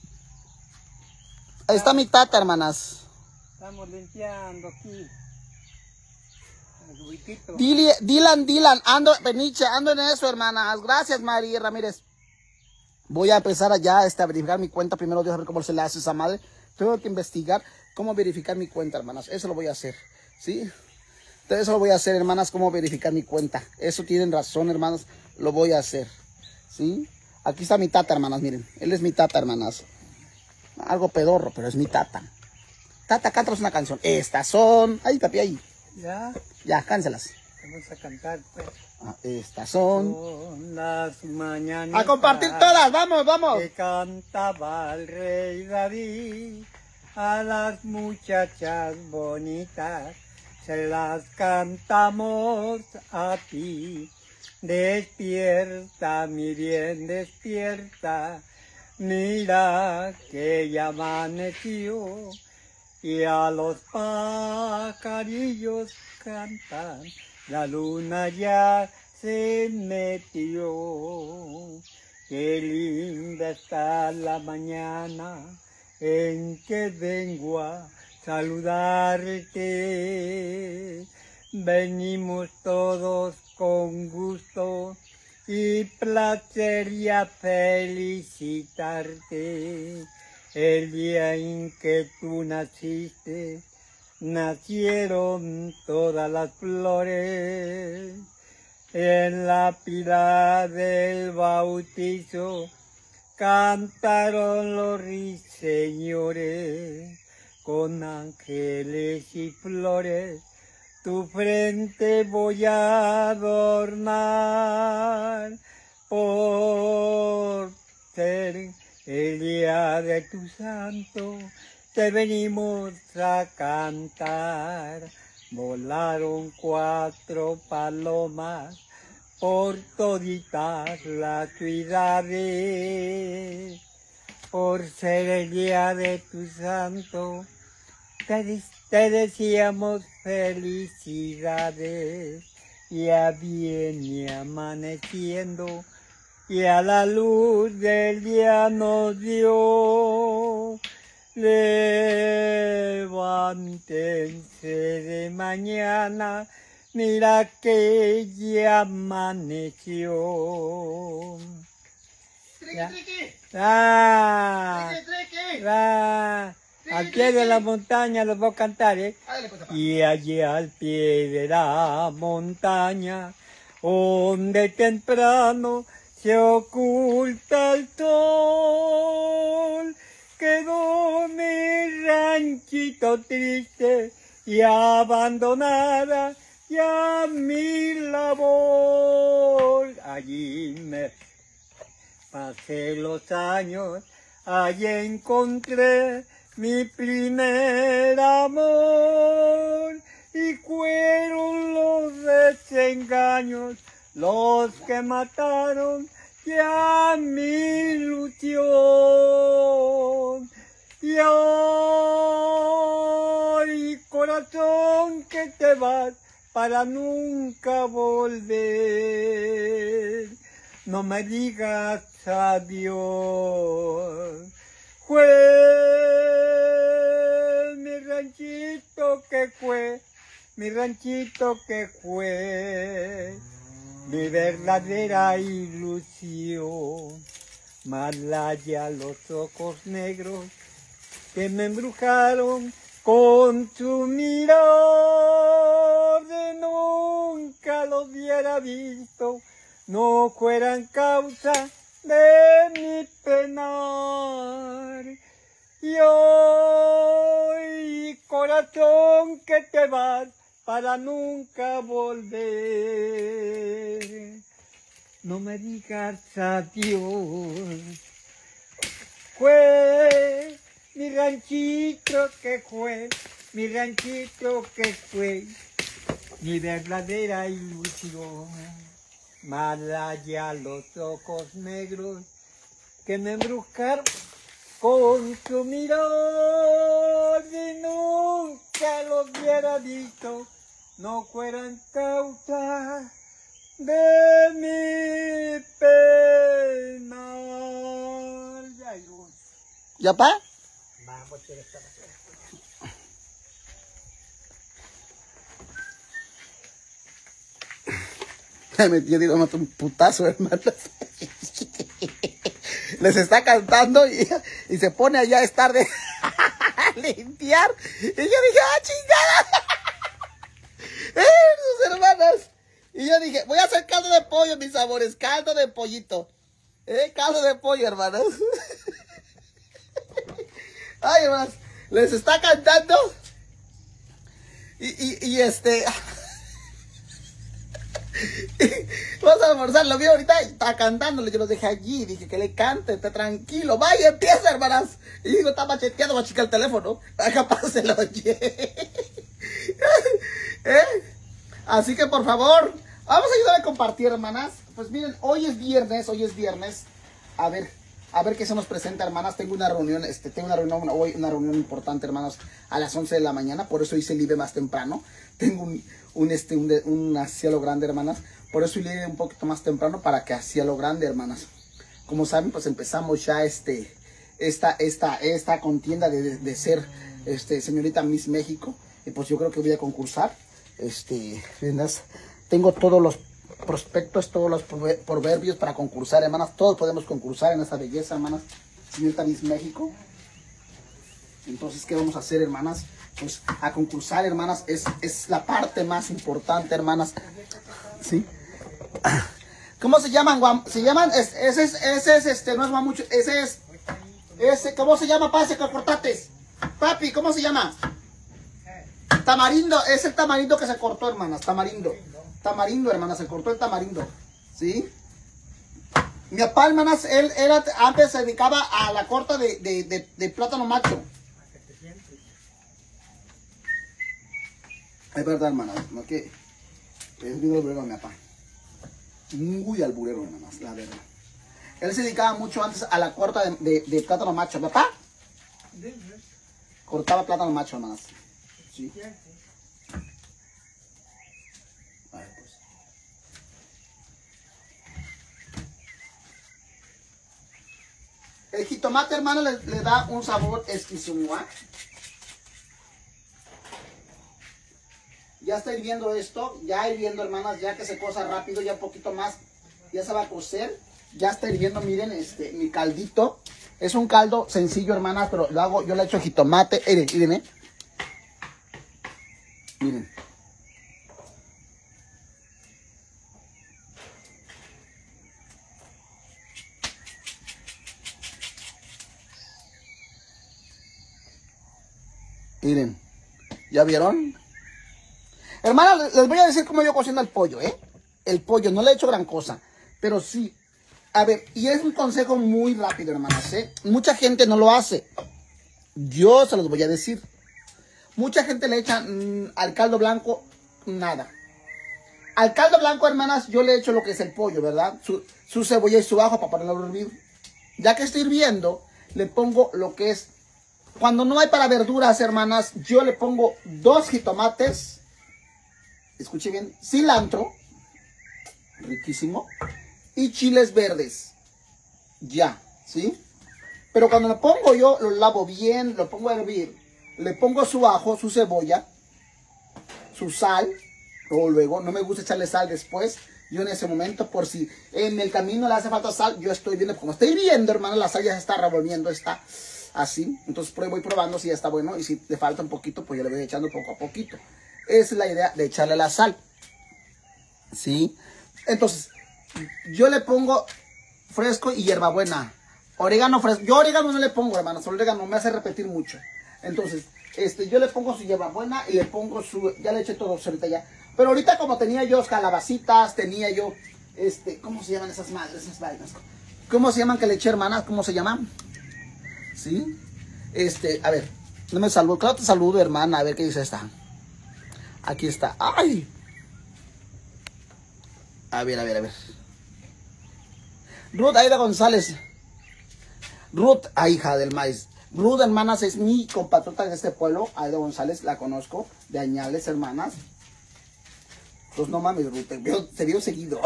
Ahí está mi tata, hermanas. Estamos limpiando aquí. El huiquito. Dylan, Peniche, ando en eso, hermanas. Gracias, María Ramírez. Voy a empezar allá a verificar mi cuenta. Primero Dios, a ver cómo se le hace esa madre. Tengo que investigar cómo verificar mi cuenta, hermanas. Eso lo voy a hacer, ¿sí? Eso lo voy a hacer, hermanas, cómo verificar mi cuenta. Eso tienen razón, hermanas. Lo voy a hacer, ¿sí? Aquí está mi tata, hermanas, miren. Él es mi tata, hermanas. Algo pedorro, pero es mi tata. Tata, cántanos una canción. Estas son... Ahí, papi, ahí. Ya, Ya, cáncelas. vamos a cantar, pues. Estas son... Son las mañanas. ¡A compartir todas! ¡Vamos, vamos! Que cantaba el rey David a las muchachas bonitas. Se las cantamos a ti. Despierta, mi bien, despierta. Mira que ya amaneció y a los pajarillos cantan. La luna ya se metió. Qué linda está la mañana en que vengo a saludarte. Venimos todos con gusto y placer y a felicitarte. El día en que tú naciste, nacieron todas las flores. En la pila del bautizo cantaron los ruiseñores. Con ángeles y flores tu frente voy a adornar, por ser el día de tu santo, te venimos a cantar. Volaron 4 palomas por toditas las ciudades, por ser el día de tu santo, te decíamos felicidades. Ya viene amaneciendo y a la luz del día nos dio. Levántense de mañana, mira que ya amaneció. ¿Ya? Al pie de la montaña los voy a cantar, ¿eh? Y allí al pie de la montaña, donde temprano se oculta el sol, quedó mi ranchito triste y abandonada ya mi labor. Allí me pasé los años, allí encontré mi primer amor, y fueron los desengaños los que mataron ya mi ilusión. Y hoy, corazón, que te vas para nunca volver, no me digas adiós. Fue mi ranchito que fue, mi ranchito que fue, mi verdadera ilusión. Malaya, los ojos negros que me embrujaron con su mirar, de nunca los hubiera visto, no fueran causa de mi penar. Y hoy, corazón, que te vas para nunca volver, no me digas adiós. Fue mi ranchito que fue, mi ranchito que fue, mi verdadera ilusión. Malaya, los ojos negros que me embrujaron con su mirar, y nunca los hubiera visto, no fueran causa de mi pena. ¿Ya, pa? Vamos, que está Yo digo, mato un putazo, hermanos. Les está cantando y se pone allá a estar de a limpiar. Y yo dije, ¡ah, chingada! Sus hermanas. Y yo dije, voy a hacer caldo de pollo, mis amores, caldo de pollito. Caldo de pollo, hermanos. Ay, hermanas, les está cantando. Vamos a almorzar, lo vi ahorita y está cantando. Yo los dejé allí, dije que le cante, está tranquilo. Vaya, empieza, hermanas. Y digo, está macheteando, va a chicar el teléfono. Capaz se lo oye. Así que por favor, vamos a ayudar a compartir, hermanas. Pues miren, hoy es viernes. A ver qué se nos presenta, hermanas. Tengo una reunión hoy, una reunión importante, hermanos, a las 11 de la mañana. Por eso hice el live más temprano. Tengo un cielo grande, hermanas. Por eso hice un poquito más temprano, para que hacía lo grande, hermanas. Como saben, pues empezamos ya esta contienda de ser señorita Miss México. Y pues yo creo que voy a concursar. Tengo todos los prospectos, todos los proverbios para concursar, hermanas. Todos podemos concursar en esa belleza, hermanas. Señorita Miss México. Entonces, ¿qué vamos a hacer, hermanas? Pues a concursar, hermanas, es la parte más importante, hermanas. ¿Sí? ¿Cómo se llaman? Se llaman, ese es, no es guamucho, ¿cómo se llama, pase, cortates? Papi, ¿cómo se llama? Tamarindo, es el tamarindo que se cortó, hermanas, tamarindo, hermanas, se cortó el tamarindo, ¿sí? Mi papá, hermanas, él antes se dedicaba a la corta de plátano macho. Es verdad, hermanas, no que es bien alburero mi papá. Muy alburero, hermanas, la verdad. Él se dedicaba mucho antes a la corta de plátano macho, ¿papá? Cortaba plátano macho, hermanas. Sí. A ver, pues. El jitomate, hermano, le da un sabor exquisito. Ya está hirviendo esto, ya hirviendo, hermanas, ya que se cosa rápido, ya un poquito más, ya se va a cocer. Ya está hirviendo, miren, mi caldito. Es un caldo sencillo, hermanas, pero yo le echo jitomate. Miren, miren. Miren, ¿ya vieron? Hermanas, les voy a decir cómo yo cocino el pollo, El pollo, no le he hecho gran cosa, pero sí. A ver, y es un consejo muy rápido, hermanas, Mucha gente no lo hace. Yo se los voy a decir. Mucha gente le echa al caldo blanco nada. Al caldo blanco, hermanas, yo le echo lo que es el pollo, ¿verdad? Su cebolla y su ajo para ponerlo a hervir. Ya que está hirviendo, le pongo lo que es... Cuando no hay para verduras, hermanas, yo le pongo 2 jitomates. Escuche bien, cilantro, riquísimo, y chiles verdes, ya, ¿sí? Pero cuando lo pongo yo, lo lavo bien, lo pongo a hervir, le pongo su ajo, su cebolla, su sal, luego, no me gusta echarle sal después, yo en ese momento, por si en el camino le hace falta sal, yo estoy viendo, como estoy viendo, hermano, la sal ya se está revolviendo, está así, entonces voy probando si ya está bueno, y si le falta un poquito, pues yo le voy echando poco a poquito. Esa es la idea de echarle la sal, ¿sí? Entonces, yo le pongo fresco y hierbabuena, orégano fresco. Yo orégano no le pongo, hermanos, orégano me hace repetir mucho. Entonces, yo le pongo su hierbabuena y le pongo ya le eché todo ahorita ya. Pero ahorita como tenía yo calabacitas, tenía yo, ¿cómo se llaman esas madres, esas vainas? ¿Cómo se llaman que le eché, hermanas? ¿Cómo se llaman? ¿Sí? A ver, no me saludo, claro te saludo, hermana, a ver qué dice esta. Aquí está. ¡Ay! A ver. Ruth Aida González. Ruth, hija del maíz. Ruth, hermanas, es mi compatriota de este pueblo. Aida González, la conozco. De Añales, hermanas. Pues no mames, Ruth. Te veo seguido.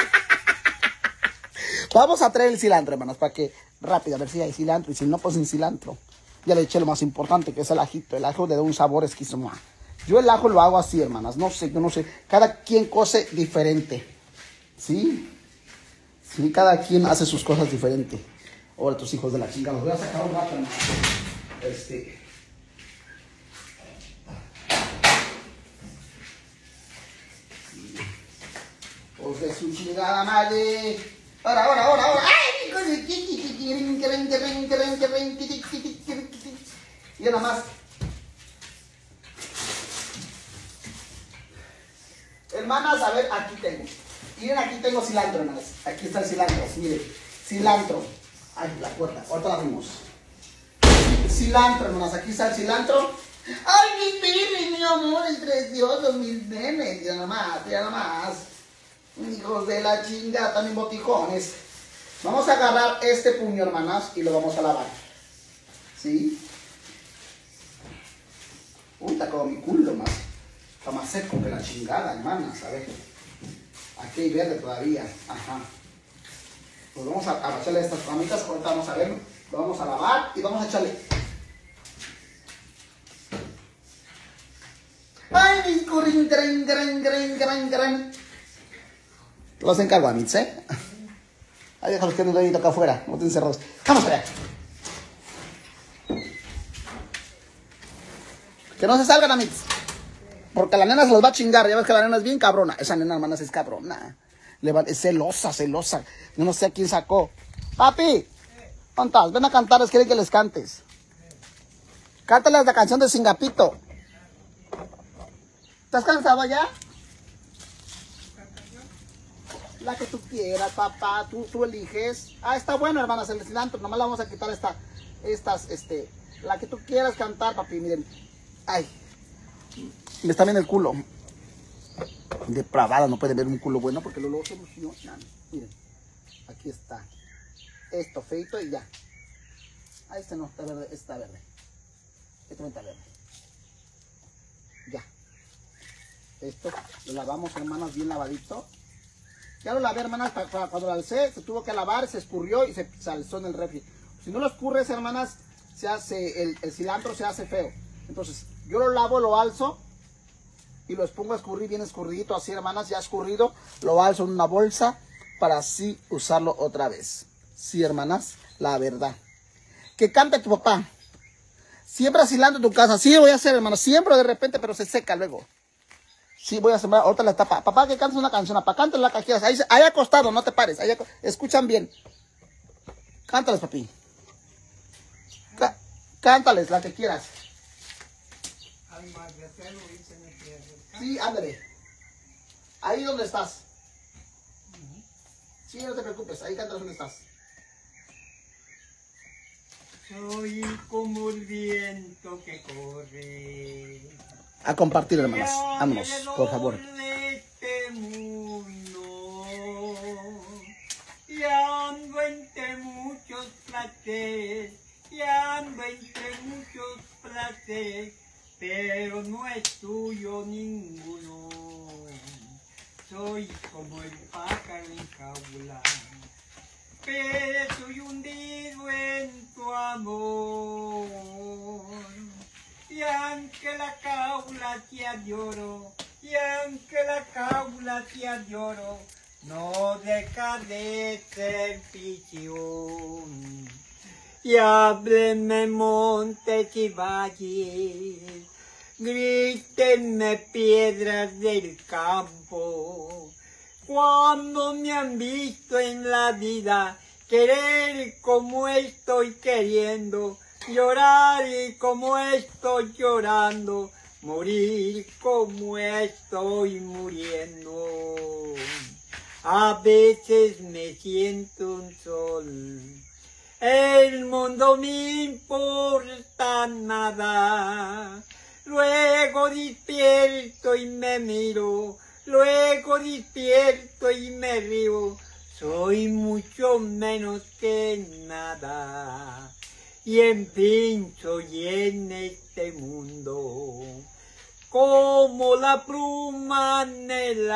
Vamos a traer el cilantro, hermanas, para que rápido, a ver si hay cilantro. Y si no, pues sin cilantro. Ya le eché lo más importante, que es el ajito. El ajo le da un sabor exquisito. Yo el ajo lo hago así, hermanas, yo no sé, cada quien cose diferente, ¿sí? Sí, cada quien hace sus cosas diferentes. Ahora tus hijos de la chingada, los voy a sacar un rato, hermanas. Pues de su chingada madre. Ahora. ¡Ay! Y nada más. Hermanas, a ver, aquí tengo. Miren, aquí tengo cilantro, hermanas. Aquí está el cilantro, miren. Cilantro. Ay, la puerta. Ahorita la abrimos. Cilantro, hermanas. Aquí está el cilantro. Ay, mis nenes, mi amor, es precioso, mis nenes. Ya nada más, ya nada más. Hijos de la chingada, también botijones. Vamos a agarrar este puño, hermanas, y lo vamos a lavar. ¿Sí? Uy, está como mi culo más. Está más seco que la chingada, hermanas. A ver. Aquí hay verde todavía. Ajá. Pues vamos a echarle estas ramitas. Ahorita vamos a verlo. Lo vamos a lavar y vamos a echarle. Ay, mis currín, gran. Los encargo a Mitz, ¿eh? Ahí déjalos que no doy acá afuera. No te encerrados. Vamos allá. Que no se salgan a Mitz. Porque la nena se los va a chingar. Ya ves que la nena es bien cabrona. Esa nena, hermanas, es cabrona. Es celosa. Yo no sé a quién sacó. Papi, ¿dónde estás? Ven a cantar, quieren que les cantes. Cántales la canción de Singapito. ¿Estás cansado ya? La que tú quieras, papá. Tú eliges. Ah, está bueno, hermanas, el cilantro. Nomás le vamos a quitar la que tú quieras cantar, papi. Miren. Ay. Me está viendo el culo. Depravada, no puede ver un culo bueno porque luego se emocionan. Miren. Aquí está. Esto, feito y ya. Ah, este no, está verde. Está verde. Este no está verde. Ya. Esto lo lavamos, hermanas, bien lavadito. Ya lo lavé, hermanas, cuando lo alcé, se tuvo que lavar, se escurrió y se alzó en el refri. Si no lo escurres, hermanas, se hace, el cilantro se hace feo. Entonces, yo lo lavo, lo alzo y lo pongo a escurrir bien escurridito, así, hermanas, ya escurrido. Lo alzo en una bolsa para así usarlo otra vez. Sí, hermanas, la verdad. Que cante tu papá. Siembra cilantro en tu casa. Sí, voy a hacer, hermanas, siembro de repente, pero se seca luego. Sí, voy a sembrar, ahorita la tapa. Papá, que cantes una canción, papá, cántala la que quieras. Ahí acostado, no te pares. Escuchan bien. Cántales, papi. Cántales la que quieras. Sí, ándale. Ahí donde estás. Sí, no te preocupes, ahí cántales donde estás. Soy como el viento que corre. A compartir, hermanas. Vámonos, por favor. Este mundo, y ando entre muchos placeres, pero no es tuyo ninguno. Soy como el pájaro en jaula, pero estoy hundido en tu amor. Y aunque la jaula te adoro, no deja de ser prisión. Y háblenme montes y valles, grítenme piedras del campo, cuando me han visto en la vida querer como estoy queriendo, llorar y como estoy llorando, morir como estoy muriendo. A veces me siento un sol, el mundo me importa nada. Luego despierto y me miro, luego despierto y me río. Soy mucho menos que nada. Y en fin soy en este mundo como la pluma en el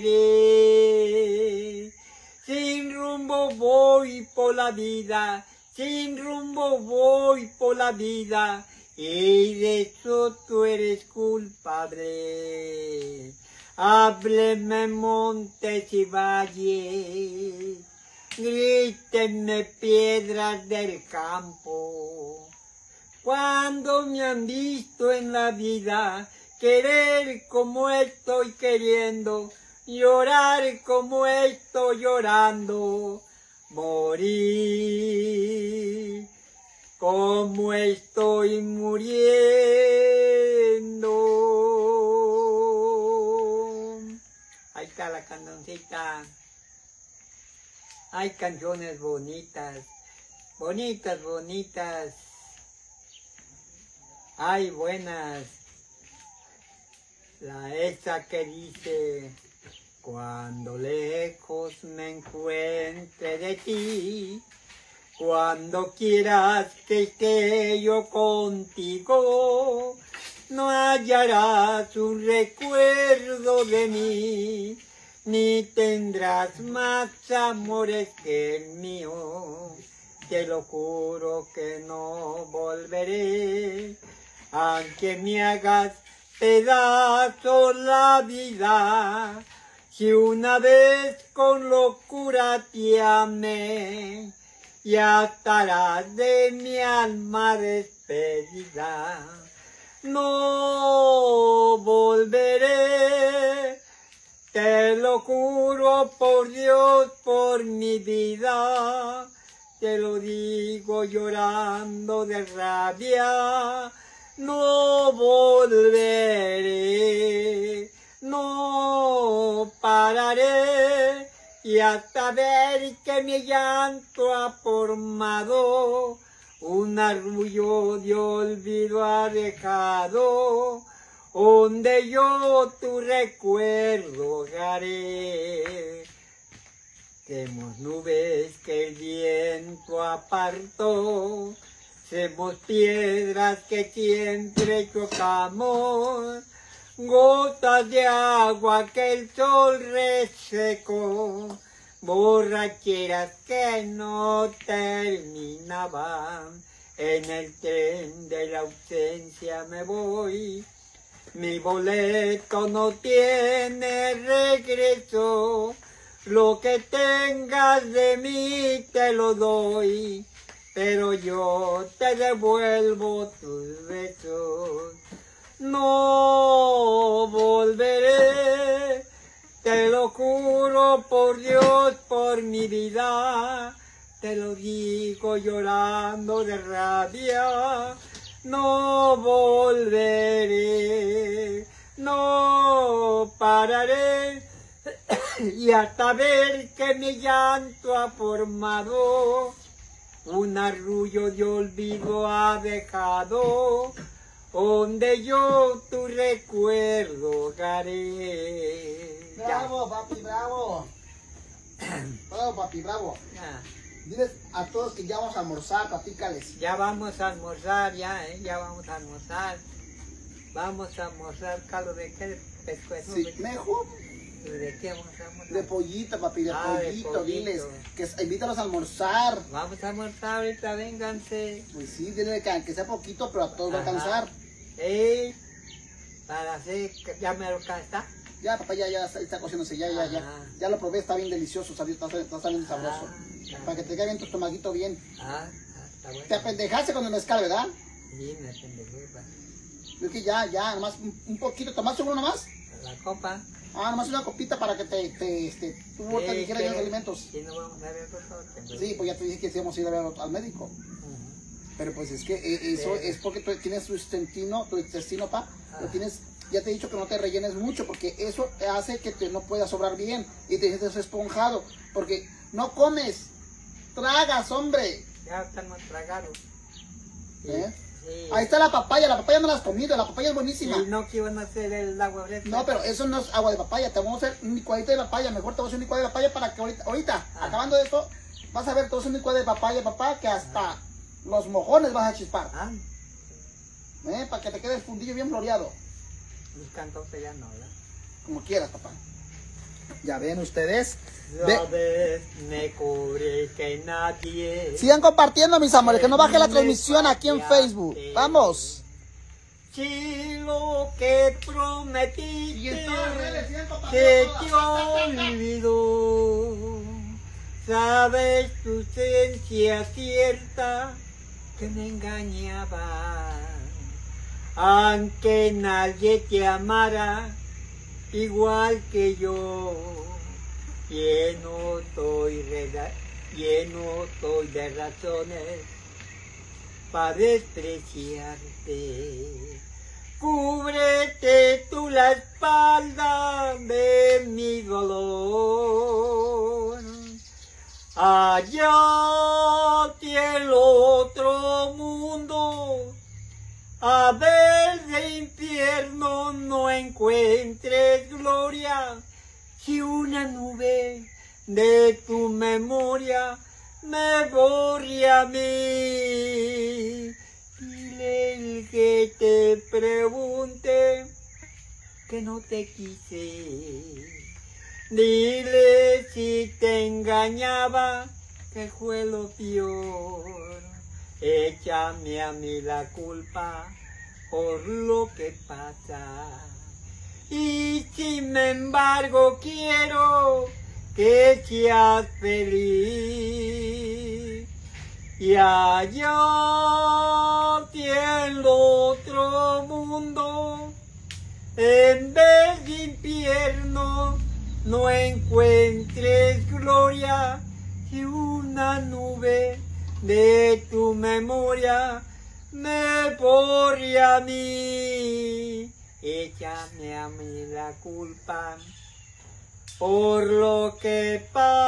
aire. Sin rumbo voy por la vida, sin rumbo voy por la vida, y de eso tú eres culpable. Hábleme montes y valles, grítenme piedras del campo, cuando me han visto en la vida querer como estoy queriendo, llorar como estoy llorando, morir como estoy muriendo. Ahí está la cancioncita. Hay canciones bonitas, bonitas, bonitas. Hay buenas. La esa que dice, cuando lejos me encuentre de ti, cuando quieras que esté yo contigo, no hallarás un recuerdo de mí, ni tendrás más amores que el mío. Te lo juro que no volveré, aunque me hagas pedazos la vida. Si una vez con locura te amé, ya estarás de mi alma despedida. No volveré, te lo juro por Dios, por mi vida. Te lo digo llorando de rabia. No volveré, no pararé, y hasta ver que mi llanto ha formado un arrullo de olvido ha dejado, donde yo tu recuerdo haré. Somos nubes que el viento apartó, somos piedras que siempre chocamos, gotas de agua que el sol resecó, borracheras que no terminaban. En el tren de la ausencia me voy, mi boleto no tiene regreso, lo que tengas de mí te lo doy, pero yo te devuelvo tus besos. No volveré, te lo juro por Dios, por mi vida, te lo digo llorando de rabia. No volveré, no pararé, y hasta ver que mi llanto ha formado un arrullo de olvido ha dejado, donde yo tu recuerdo haré. Bravo, papi, bravo. Bravo, papi, bravo. Ya. Diles a todos que ya vamos a almorzar, platícales. Ya vamos a almorzar, ya vamos a almorzar. Vamos a almorzar caldo de qué pescuezo. Sí, mejor. ¿De qué vamos a almorzar? De pollito, papi, de pollito, de pollito. diles, que invítalos a almorzar. Vamos a almorzar ahorita, vénganse. Pues sí, dile que sea poquito, pero a todos va a alcanzar. Para hacer, ya me alcanza. Ya, papá, ya está cociéndose, ya lo probé, está bien delicioso, está saliendo sabroso. Para que te caiga bien tu estomaguito bien. Está bueno. Te apendejaste con el mezcal, ¿verdad? Sí, me apendejé, pa. Es que ya, nomás un poquito, ¿tomaste uno nomás? La copa. Nomás una copita para que tú ahorita digieras bien los alimentos. Sí, no vamos a ver nosotros. Sí, pues ya te dije que sí íbamos a ir a ver al médico. Pero pues es que eso es porque tú tienes tu intestino, pa, lo tienes, ya te he dicho que no te rellenes mucho, porque eso hace que no puedas sobrar bien y te sientes esponjado, porque no comes, tragas, hombre. Ya estamos tragados. ¿Eh? Sí. Ahí está la papaya no la has comido, la papaya es buenísima. Y no quiero hacer el agua fresca. No, pero eso no es agua de papaya, te vamos a hacer un licuadito de papaya, mejor te voy a hacer un licuado de papaya para que ahorita acabando de esto, vas a ver, te voy a hacer un licuado de papaya, papá, que hasta los mojones vas a chispar. Para que te quede el fundillo bien floreado. Mis cantos ya no, ¿verdad? Como quieras, papá. Ya ven ustedes. Ya ves, me cubre que nadie. Sigan compartiendo, mis amores, que no baje la transmisión aquí en Facebook. Vamos. Si lo que prometiste Y en todas las redes, sigan se compartiendo te todas. olvidó, sabes tu esencia cierta que me engañaba, aunque nadie te amara igual que yo, lleno estoy de razones para despreciarte. Cúbrete tú la espalda de mi dolor. Allá en el otro mundo, a ver de infierno no encuentres gloria, si una nube de tu memoria me borre a mí. Dile el que te pregunte que no te quise. Dile si te engañaba, que fue lo peor. Échame a mí la culpa por lo que pasa. Y sin embargo quiero que seas feliz. Y allá en el otro mundo, en vez de infierno, no encuentres gloria, y una nube de tu memoria me borre a mí. Échame a mí la culpa por lo que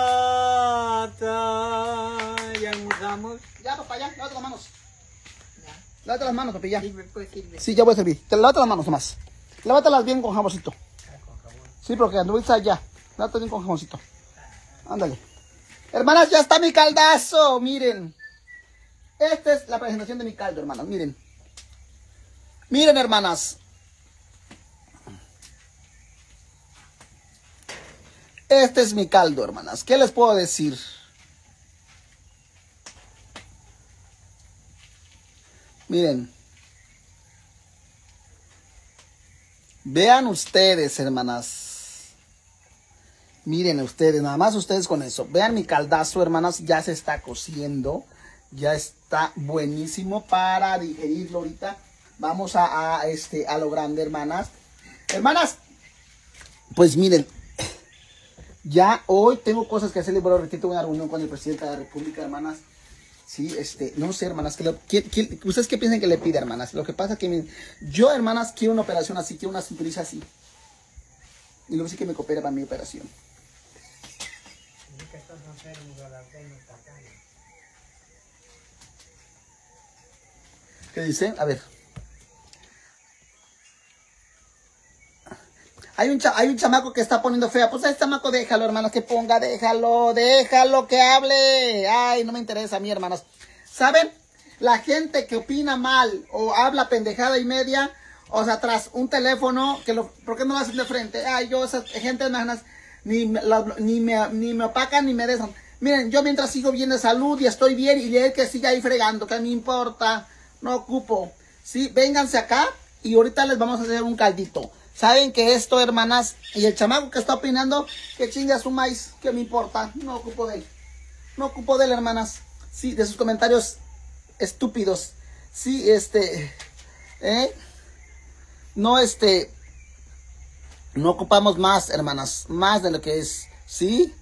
pasa. Ya nos vamos. Ya, papá, ya, lávate las manos. Lávate las manos, papi, ya. Sirve, pues, sirve. Sí, ya voy a servir. Te lávate las manos nomás. Lávatelas bien con jamoncito. Sí, porque anduviste allá. Lávate bien con jamoncito. Ándale. Hermanas, ya está mi caldazo. Miren. Esta es la presentación de mi caldo, hermanas. Miren. Miren, hermanas. Este es mi caldo, hermanas. ¿Qué les puedo decir? Miren. Vean ustedes, hermanas. Miren ustedes, nada más ustedes con eso. Vean mi caldazo, hermanas. Ya se está cociendo. Ya está buenísimo para digerirlo ahorita. Vamos a lo grande, hermanas. Hermanas, pues miren. Ya hoy tengo cosas que hacerle. Voy a repetir, tengo una reunión con el presidente de la República, hermanas. Sí, no sé, hermanas, ¿ustedes qué piensan que le pide, hermanas? Lo que pasa es que yo, hermanas, quiero una operación así, quiero una cinturita así. Y luego sí que me coopera para mi operación. ¿Qué dice? A ver. Hay un chamaco que está poniendo fea. Pues a este chamaco déjalo, hermanas, que ponga, déjalo, que hable. Ay, no me interesa a mí, hermanas. ¿Saben? La gente que opina mal o habla pendejada y media, o sea, tras un teléfono, ¿por qué no lo hacen de frente? Ay, yo, esas gente, hermanas, ni me opacan ni me dejan. Miren, yo mientras sigo bien de salud y estoy bien, y él que siga ahí fregando, que me importa, no ocupo. Sí, vénganse acá y ahorita les vamos a hacer un caldito. Saben que esto, hermanas, y el chamaco que está opinando, que chinga su maíz, que me importa, no ocupo de él. No ocupo de él, hermanas. Sí, de sus comentarios estúpidos. Sí, no ocupamos más, hermanas, más de lo que es, ¿sí?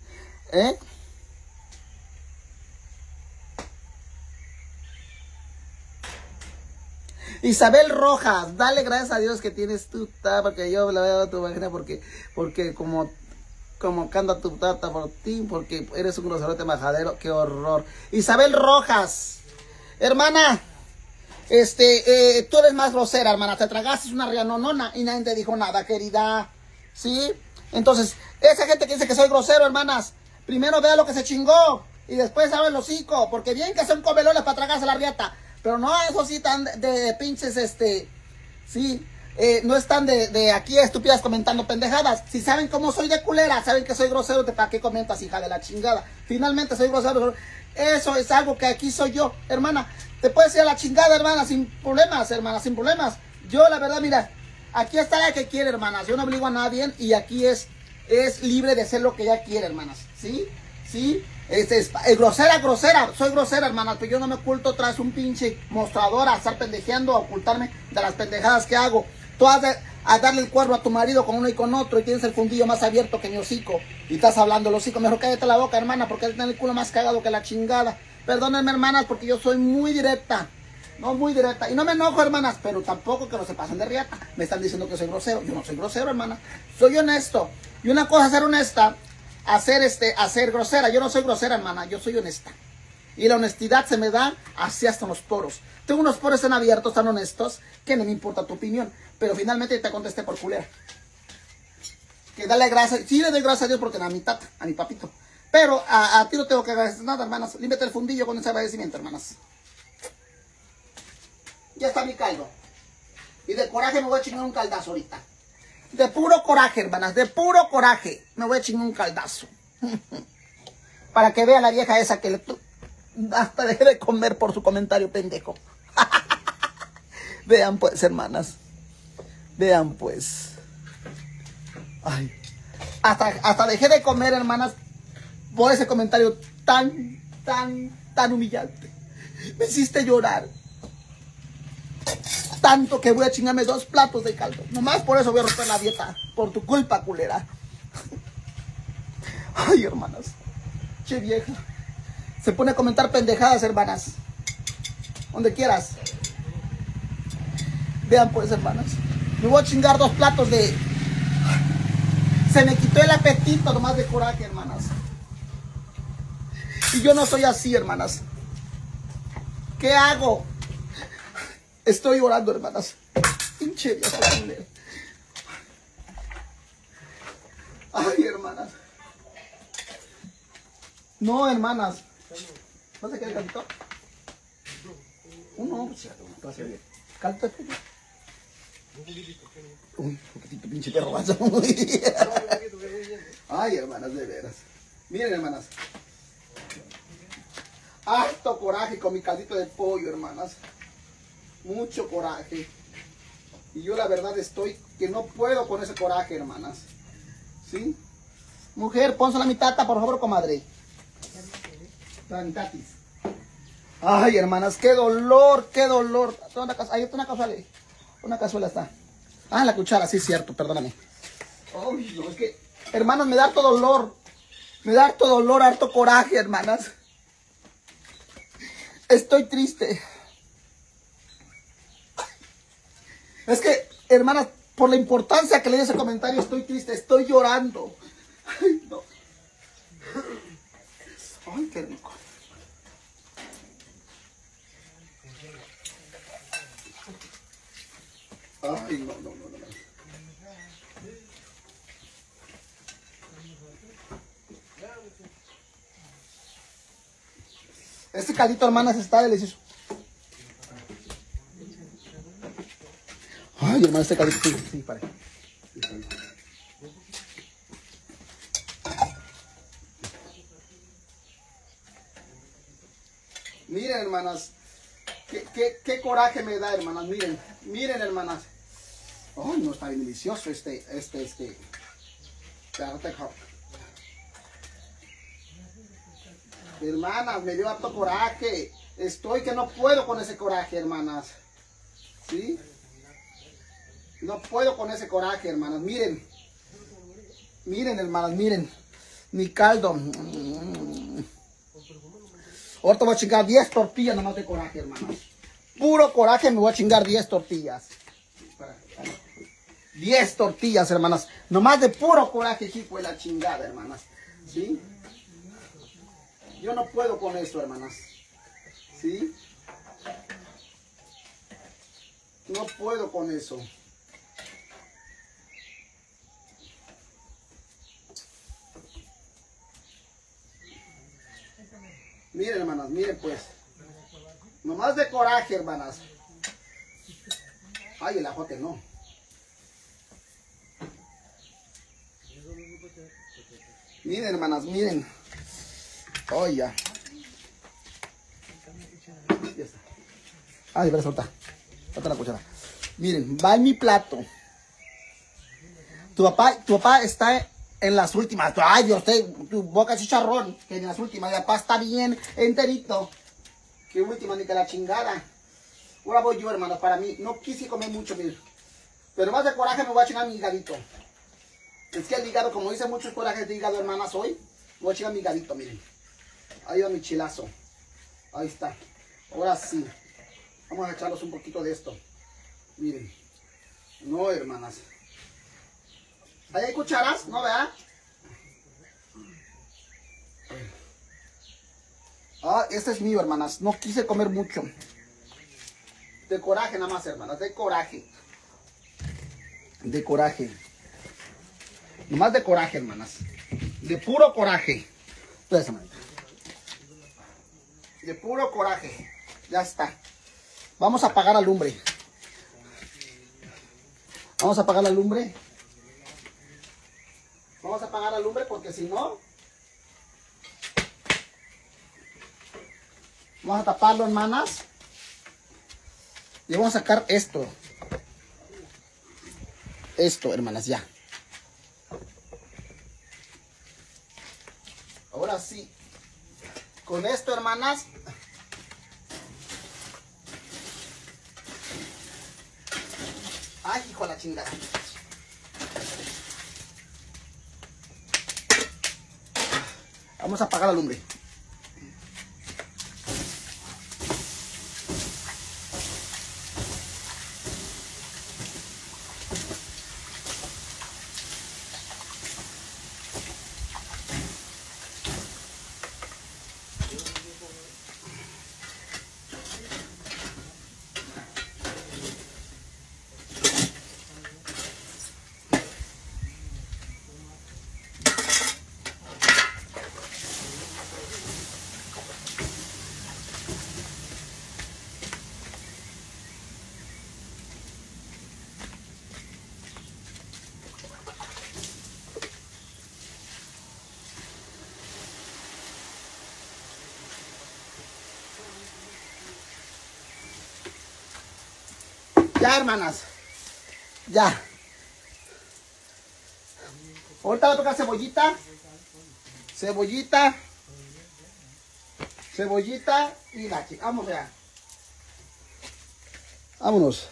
Isabel Rojas, dale gracias a Dios que tienes tu tata, porque yo le voy a dar tu página porque como canta tu tata por ti, porque eres un groserote majadero, qué horror. Isabel Rojas, hermana, tú eres más grosera, hermana, te tragaste una rianonona y nadie te dijo nada, querida, ¿sí? Entonces, esa gente que dice que soy grosero, hermanas, primero vea lo que se chingó y después abre el hocico, porque bien que son comelones para tragarse la riata. Pero no, eso sí, tan de pinches, sí, no están de aquí estúpidas comentando pendejadas. Si saben cómo soy de culera, saben que soy grosero, ¿para qué comentas, hija de la chingada? Finalmente soy grosero. Eso es algo que aquí soy yo, hermana. Te puedes ir a la chingada, hermana, sin problemas, hermana, sin problemas. Yo, la verdad, mira, aquí está la que quiere, hermanas. Yo no obligo a nadie y aquí es libre de hacer lo que ella quiere, hermanas. ¿Sí? ¿Sí? Grosera, soy grosera, hermanas, pero yo no me oculto tras un pinche mostrador a estar pendejeando, a ocultarme de las pendejadas que hago. Tú has a darle el cuerno a tu marido con uno y con otro y tienes el fundillo más abierto que mi hocico y estás hablando el hocico. Mejor cállate la boca, hermana, porque tienes el culo más cagado que la chingada. Perdónenme, hermanas, porque yo soy muy directa. No, muy directa. Y no me enojo, hermanas, pero tampoco que no se pasen de riata. Me están diciendo que soy grosero. Yo no soy grosero, hermana. Soy honesto. Y una cosa es ser honesta, hacer grosera. Yo no soy grosera, hermana. Yo soy honesta. Y la honestidad se me da así hasta en los poros. Tengo unos poros tan abiertos, tan honestos, que no me importa tu opinión. Pero finalmente te contesté por culera. Que dale gracias. Sí le doy gracias a Dios porque a mi tata, a mi papito. Pero a ti no tengo que agradecer nada, hermanas. Límpiate el fundillo con ese agradecimiento, hermanas. Ya está mi caldo. Y de coraje me voy a chingar un caldazo ahorita. De puro coraje, hermanas. De puro coraje me voy a chingar un caldazo. Para que vea la vieja esa que le... Hasta dejé de comer por su comentario pendejo. Vean pues, hermanas. Vean pues. Ay. Hasta dejé de comer, hermanas, por ese comentario tan humillante. Me hiciste llorar. Tanto que voy a chingarme 2 platos de caldo. Nomás por eso voy a romper la dieta. Por tu culpa, culera. Ay, hermanas. Che vieja. Se pone a comentar pendejadas, hermanas. Donde quieras. Vean pues, hermanas. Me voy a chingar 2 platos de... Se me quitó el apetito nomás de coraje, hermanas. Y yo no soy así, hermanas. ¿Qué hago? Estoy orando, hermanas. Pinche vieja. Ay, hermanas. No, hermanas. ¿No se quiere caldito? Uno, pues ya, gracias. Caldo. Uy, un poquitito pinche perro. Ay, hermanas, de veras. Miren, hermanas. Harto coraje con mi caldito de pollo, hermanas. Mucho coraje. Y yo la verdad estoy que no puedo con ese coraje, hermanas. ¿Sí? Mujer, pónsela a mi tata, por favor, comadre. La mi tatis. Ay, hermanas, qué dolor, qué dolor. Ahí está una cazuela. Una cazuela está. Ah, la cuchara, sí es cierto, perdóname. Ay, no, es que, hermanas, me da harto dolor. Me da harto dolor, harto coraje, hermanas. Estoy triste. Es que, hermanas, por la importancia que le di ese comentario, estoy triste, estoy llorando. Ay, no. Ay, qué rico. Ay, no. Este caldito, hermanas, está delicioso. Ay, hermano, este caldito, sí, pare. Miren, hermanas, qué coraje me da, hermanas, miren, hermanas. Ay, no, está bien delicioso Hermanas, me dio harto coraje. Estoy que no puedo con ese coraje, hermanas. ¿Sí? No puedo con ese coraje, hermanas. Miren. Miren, hermanas, miren. Mi caldo. Ahorita voy a chingar 10 tortillas nomás de coraje, hermanas. Puro coraje me voy a chingar 10 tortillas. 10 tortillas, hermanas. Nomás de puro coraje, hijo de la chingada, hermanas. ¿Sí? Yo no puedo con esto, hermanas. ¿Sí? No puedo con eso. Miren, hermanas, miren pues. Nomás de coraje, hermanas. Ay, el ajote no. Miren, hermanas, miren. Oh, ya. Ya está. Ay, voy a soltar. Falta la cuchara. Miren, va en mi plato. Tu papá está en las últimas. Ay, Dios, tu boca es chicharrón. Que en las últimas. Mi papá está bien enterito. Que última, ni que la chingada. Ahora voy yo, hermanos. Para mí, no quise comer mucho, miren. Pero más de coraje me voy a chingar mi higadito. Es que el hígado, como hice muchos corajes de hígado, hermanas, hoy, voy a chingar mi higadito, miren. Ahí va mi chilazo. Ahí está. Ahora sí. Vamos a echarlos un poquito de esto. Miren. No, hermanas. ¿Ahí hay cucharas? ¿No, verdad? Ah, este es mío, hermanas. No quise comer mucho. De coraje nada más, hermanas. De coraje. De coraje. Nomás de coraje, hermanas. De puro coraje. De puro coraje. Ya está. Vamos a apagar la lumbre. Vamos a apagar la lumbre. Vamos a apagar la lumbre porque si no... Vamos a taparlo, hermanas. Y vamos a sacar esto. Esto, hermanas, ya. Ahora sí. Con esto, hermanas. Ay, hijo de la chingada. Vamos a apagar la lumbre. Ya, hermanas. Ya. Ahorita va a tocar cebollita. Cebollita. Cebollita y la chica. Vamos ya. Vámonos.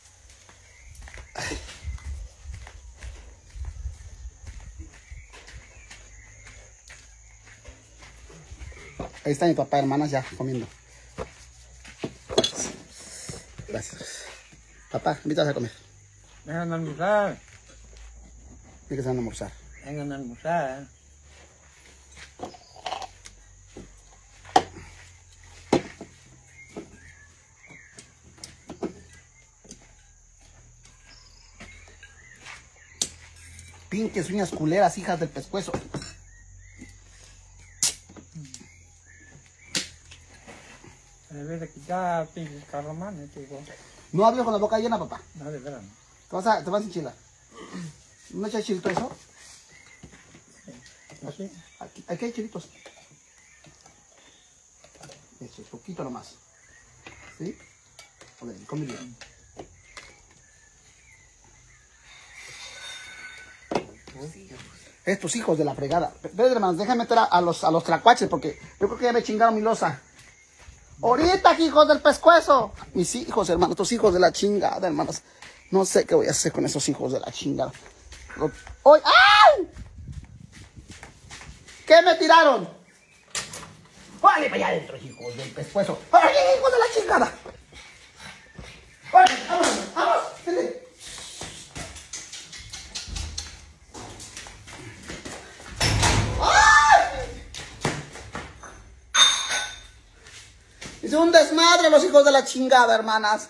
Ahí está mi papá, hermanas, ya comiendo. Gracias. Papá, invítanos a comer. Vengan a almorzar. ¿Y que se van a almorzar? Vengan a almorzar. Pinches uñas culeras, hijas del pescuezo. Debe de quitar pinches carromanes, chico. No hables con la boca llena, papá. No, de verdad. Te vas a enchilar. ¿No echas chilito eso? ¿Así? Aquí hay chilitos. Eso, poquito nomás. ¿Sí? A ver, come bien. Estos hijos de la fregada. Pero, hermanos, déjame meter a los tlacuaches porque yo creo que ya me chingaron mi losa. Ahorita, hijos del pescuezo. Mis hijos, hermanos, estos hijos de la chingada, hermanos. No sé qué voy a hacer con esos hijos de la chingada. ¡Hoy! ¡Ay! ¿Qué me tiraron? ¡Vale para allá adentro, hijos del pescuezo! ¡Ay, hijos de la chingada! ¡Vale, vámonos! ¡Vamos! ¡Vale! Es un desmadre los hijos de la chingada, hermanas.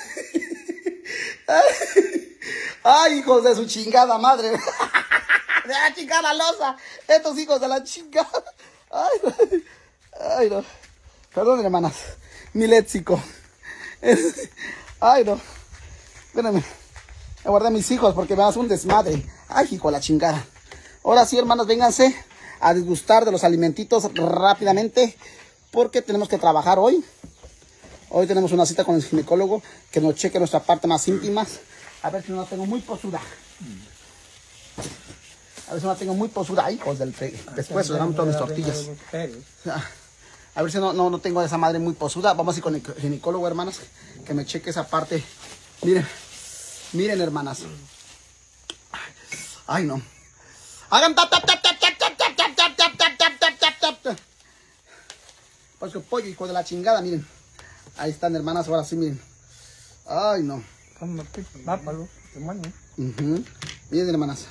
Ay, hijos de su chingada madre. De la chingada losa. Estos hijos de la chingada. Ay, no. Ay, no. Perdón, hermanas. Mi léxico. Ay, no. Espérenme. Me guardé a mis hijos porque me das un desmadre. Ay, hijo de la chingada. Ahora sí, hermanos, vénganse a disgustar de los alimentitos rápidamente. Porque tenemos que trabajar hoy. Hoy tenemos una cita con el ginecólogo que nos cheque nuestra parte más íntima. A ver si no la tengo muy posuda. A ver si no la tengo muy posuda. Ay, hijos del después le damos todas mis tortillas. A ver si no tengo a esa madre muy posuda. Vamos a ir con el ginecólogo, hermanas. Que me cheque esa parte. Miren. Miren, hermanas. Ay, no. Hagan tap, tap, tap, tap, tap, tap, tap, tap, tap, tap, tap, tap, tap, tap, tap. Pues que pollo, hijo de la chingada, miren. Ahí están, hermanas, ahora sí, miren. Ay, no. Miren, hermanas.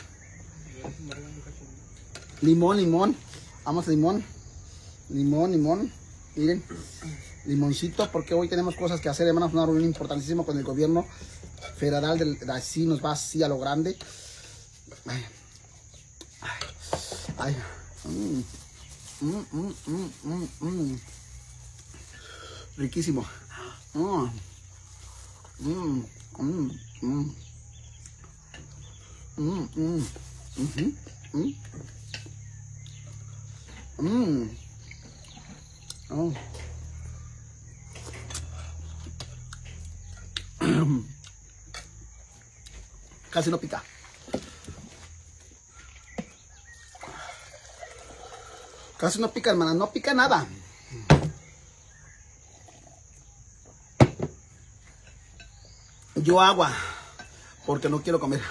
Limón, limón. Vamos, limón. Limón, limón. Miren. Limoncito, porque hoy tenemos cosas que hacer, hermanas. Una reunión importantísima con el gobierno federal. Así nos va así a lo grande. Ay. Ay. Riquísimo. Casi no pica. Casi no pica, hermana. No pica nada. Yo agua, porque no quiero comer.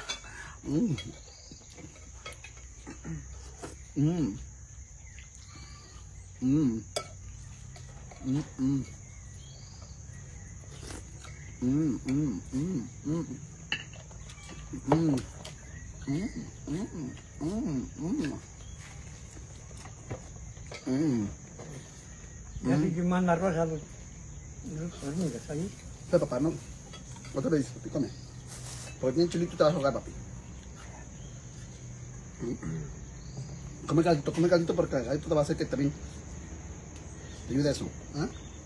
Ya sé que manda rosa los hormigas ahí. Pero papá, no. No te lo dices, papi, come. Porque bien chulito te vas a jugar, papi. Come caldito porque el caldito te va a hacer que también te ayude eso. ¿Ah?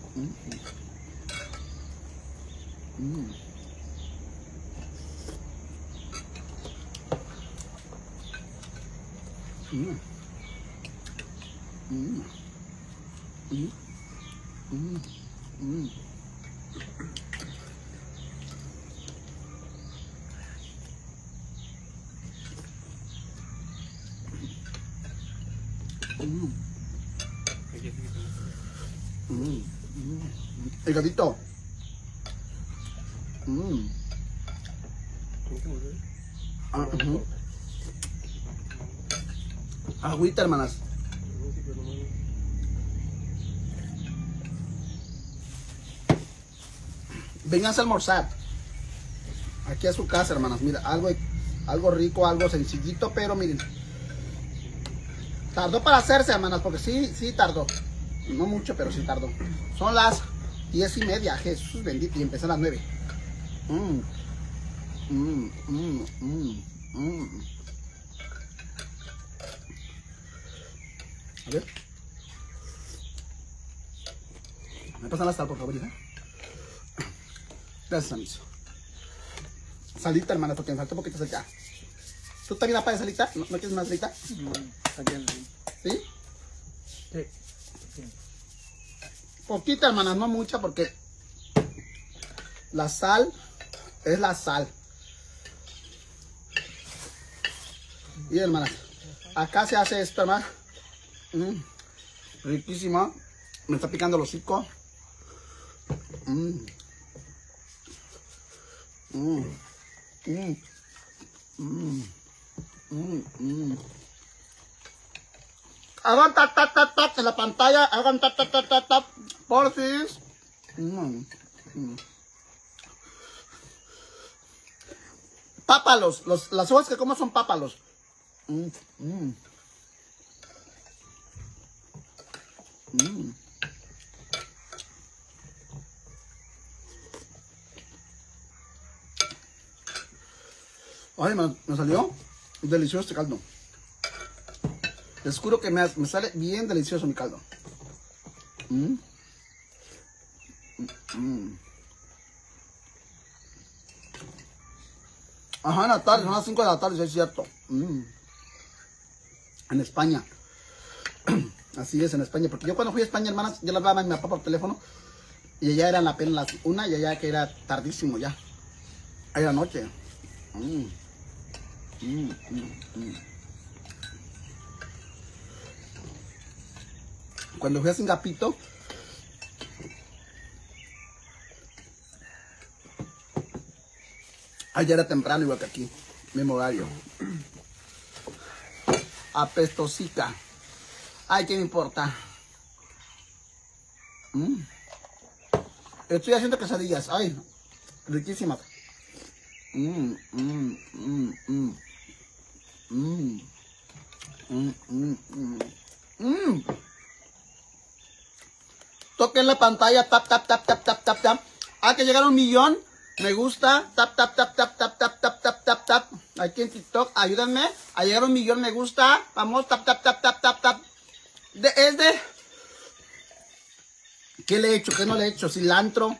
El gatito. Agüita, hermanas. Vengan a almorzar. Aquí a su casa, hermanas. Mira, algo rico, algo sencillito, pero miren. Tardó para hacerse, hermanas, porque sí tardó. No mucho, pero sí tardó. Son las 10:30, Jesús bendito, y empezó a las 9. A ver. ¿Me pasan la sal, por favor, hija? Gracias, amigos. Salita, hermana, porque me faltó poquito salita. ¿Tú también la pagas salita? ¿No quieres más salita? ¿Sí? Sí. Poquita, hermanas, no mucha, porque la sal es la sal. Y hermanas, acá se hace esto, hermana. Riquísima. Me está picando el hocico. Hagan tap en la pantalla. Hagan tap porfis. Pápalos. Las uvas que como son pápalos. Ay, me salió delicioso este caldo. Les juro que me sale bien delicioso mi caldo. Ajá, en la tarde, son las 5 de la tarde, sí es cierto. En España. Así es, en España. Porque yo cuando fui a España, hermanas, yo le hablaba a mi papá por teléfono. Y allá eran apenas las 1 y allá que era tardísimo ya. Era noche. Cuando fui a Singapito, allá era temprano igual que aquí, mismo horario. Apestosica. Ay, ¿qué me importa? Estoy haciendo quesadillas. Ay, riquísimas. Toquen la pantalla, tap, tap, tap, tap, tap, tap, tap. Hay que llegar a 1 millón. Me gusta. Tap, tap, tap, tap, tap, tap, tap, tap, tap, tap. Aquí en TikTok, ayúdenme a llegar a 1 millón. Me gusta. Vamos, tap, tap, tap, tap, tap, tap. ¿Qué le he hecho? ¿Qué no le he hecho? Cilantro,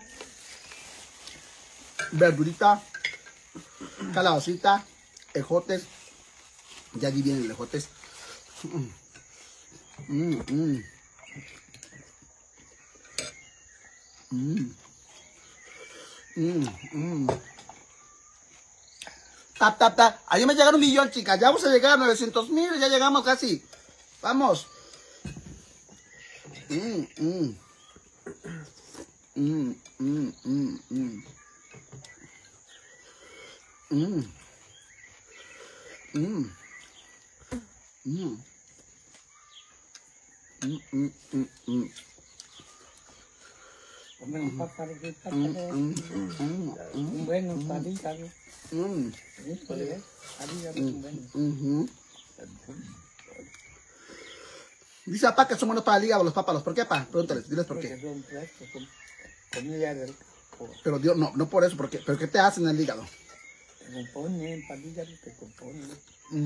verdurita, calabacita, ejotes. Ya allí vienen los ejotes. Tap, tap, tap. Ahí me llegaron 1 millón, chicas. Ya vamos a llegar a 900,000. Ya llegamos casi. Vamos. Dice papá que son buenos para el hígado los pápalos. ¿Por qué, papá? Pregúntales, diles por qué. Pero Dios, no por eso, porque, ¿pero qué te hacen en el hígado? Te componen, para el hígado te componen.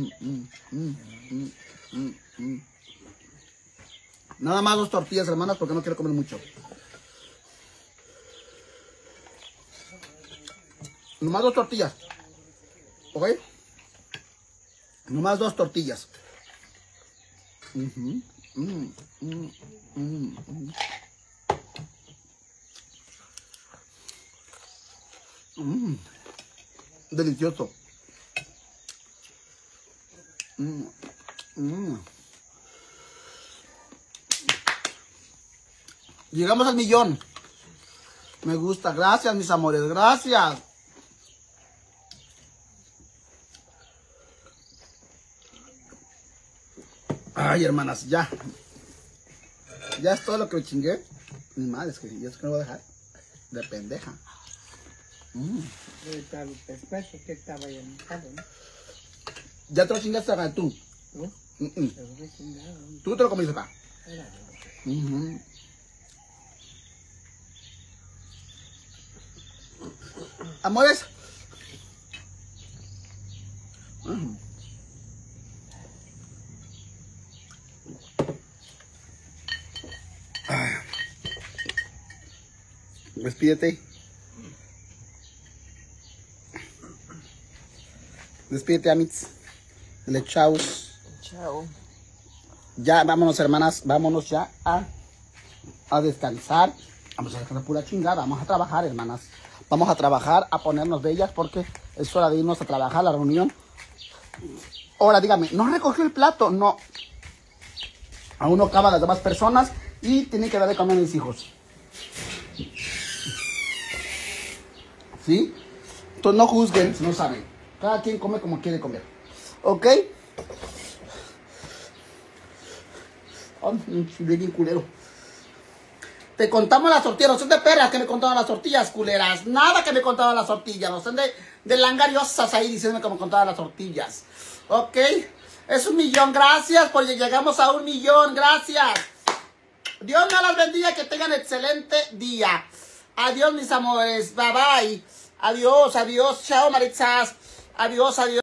Nada más 2 tortillas, hermanas, porque no quiero comer mucho. Nomás 2 tortillas. ¿Ok? Nomás 2 tortillas. Delicioso. Llegamos al 1 millón. Me gusta. Gracias, mis amores. Gracias. Ay, hermanas, ya. Ya es todo lo que me chingué. Ni madre, es que yo es que no voy a dejar. De pendeja. Ya te lo chingaste acá tú. Tú te lo comiste acá. Amores. Despídete. Despídete, Amitz. Dile chao. Chao. Ya, vámonos, hermanas. Vámonos ya a descansar. Vamos a descansar pura chingada. Vamos a trabajar, hermanas. Vamos a trabajar, a ponernos bellas porque es hora de irnos a trabajar a la reunión. Ahora, dígame, ¿no recogió el plato? No. Aún no acaba las demás personas y tiene que dar de comer a mis hijos. ¿Sí? Entonces no juzguen si no saben. Cada quien come como quiere comer. ¿Ok? Oh, bien culero. Te contamos las tortillas. No son de perras que me contaban las tortillas, culeras. Nada que me contaban las tortillas. No son de langariosas ahí diciéndome que me contaban las tortillas. ¿Ok? Es 1 millón. Gracias por llegamos a 1 millón. Gracias. Dios me las bendiga. Que tengan excelente día. Adiós, mis amores. Bye, bye. Adiós, adiós. Chao, Maritzas. Adiós, adiós.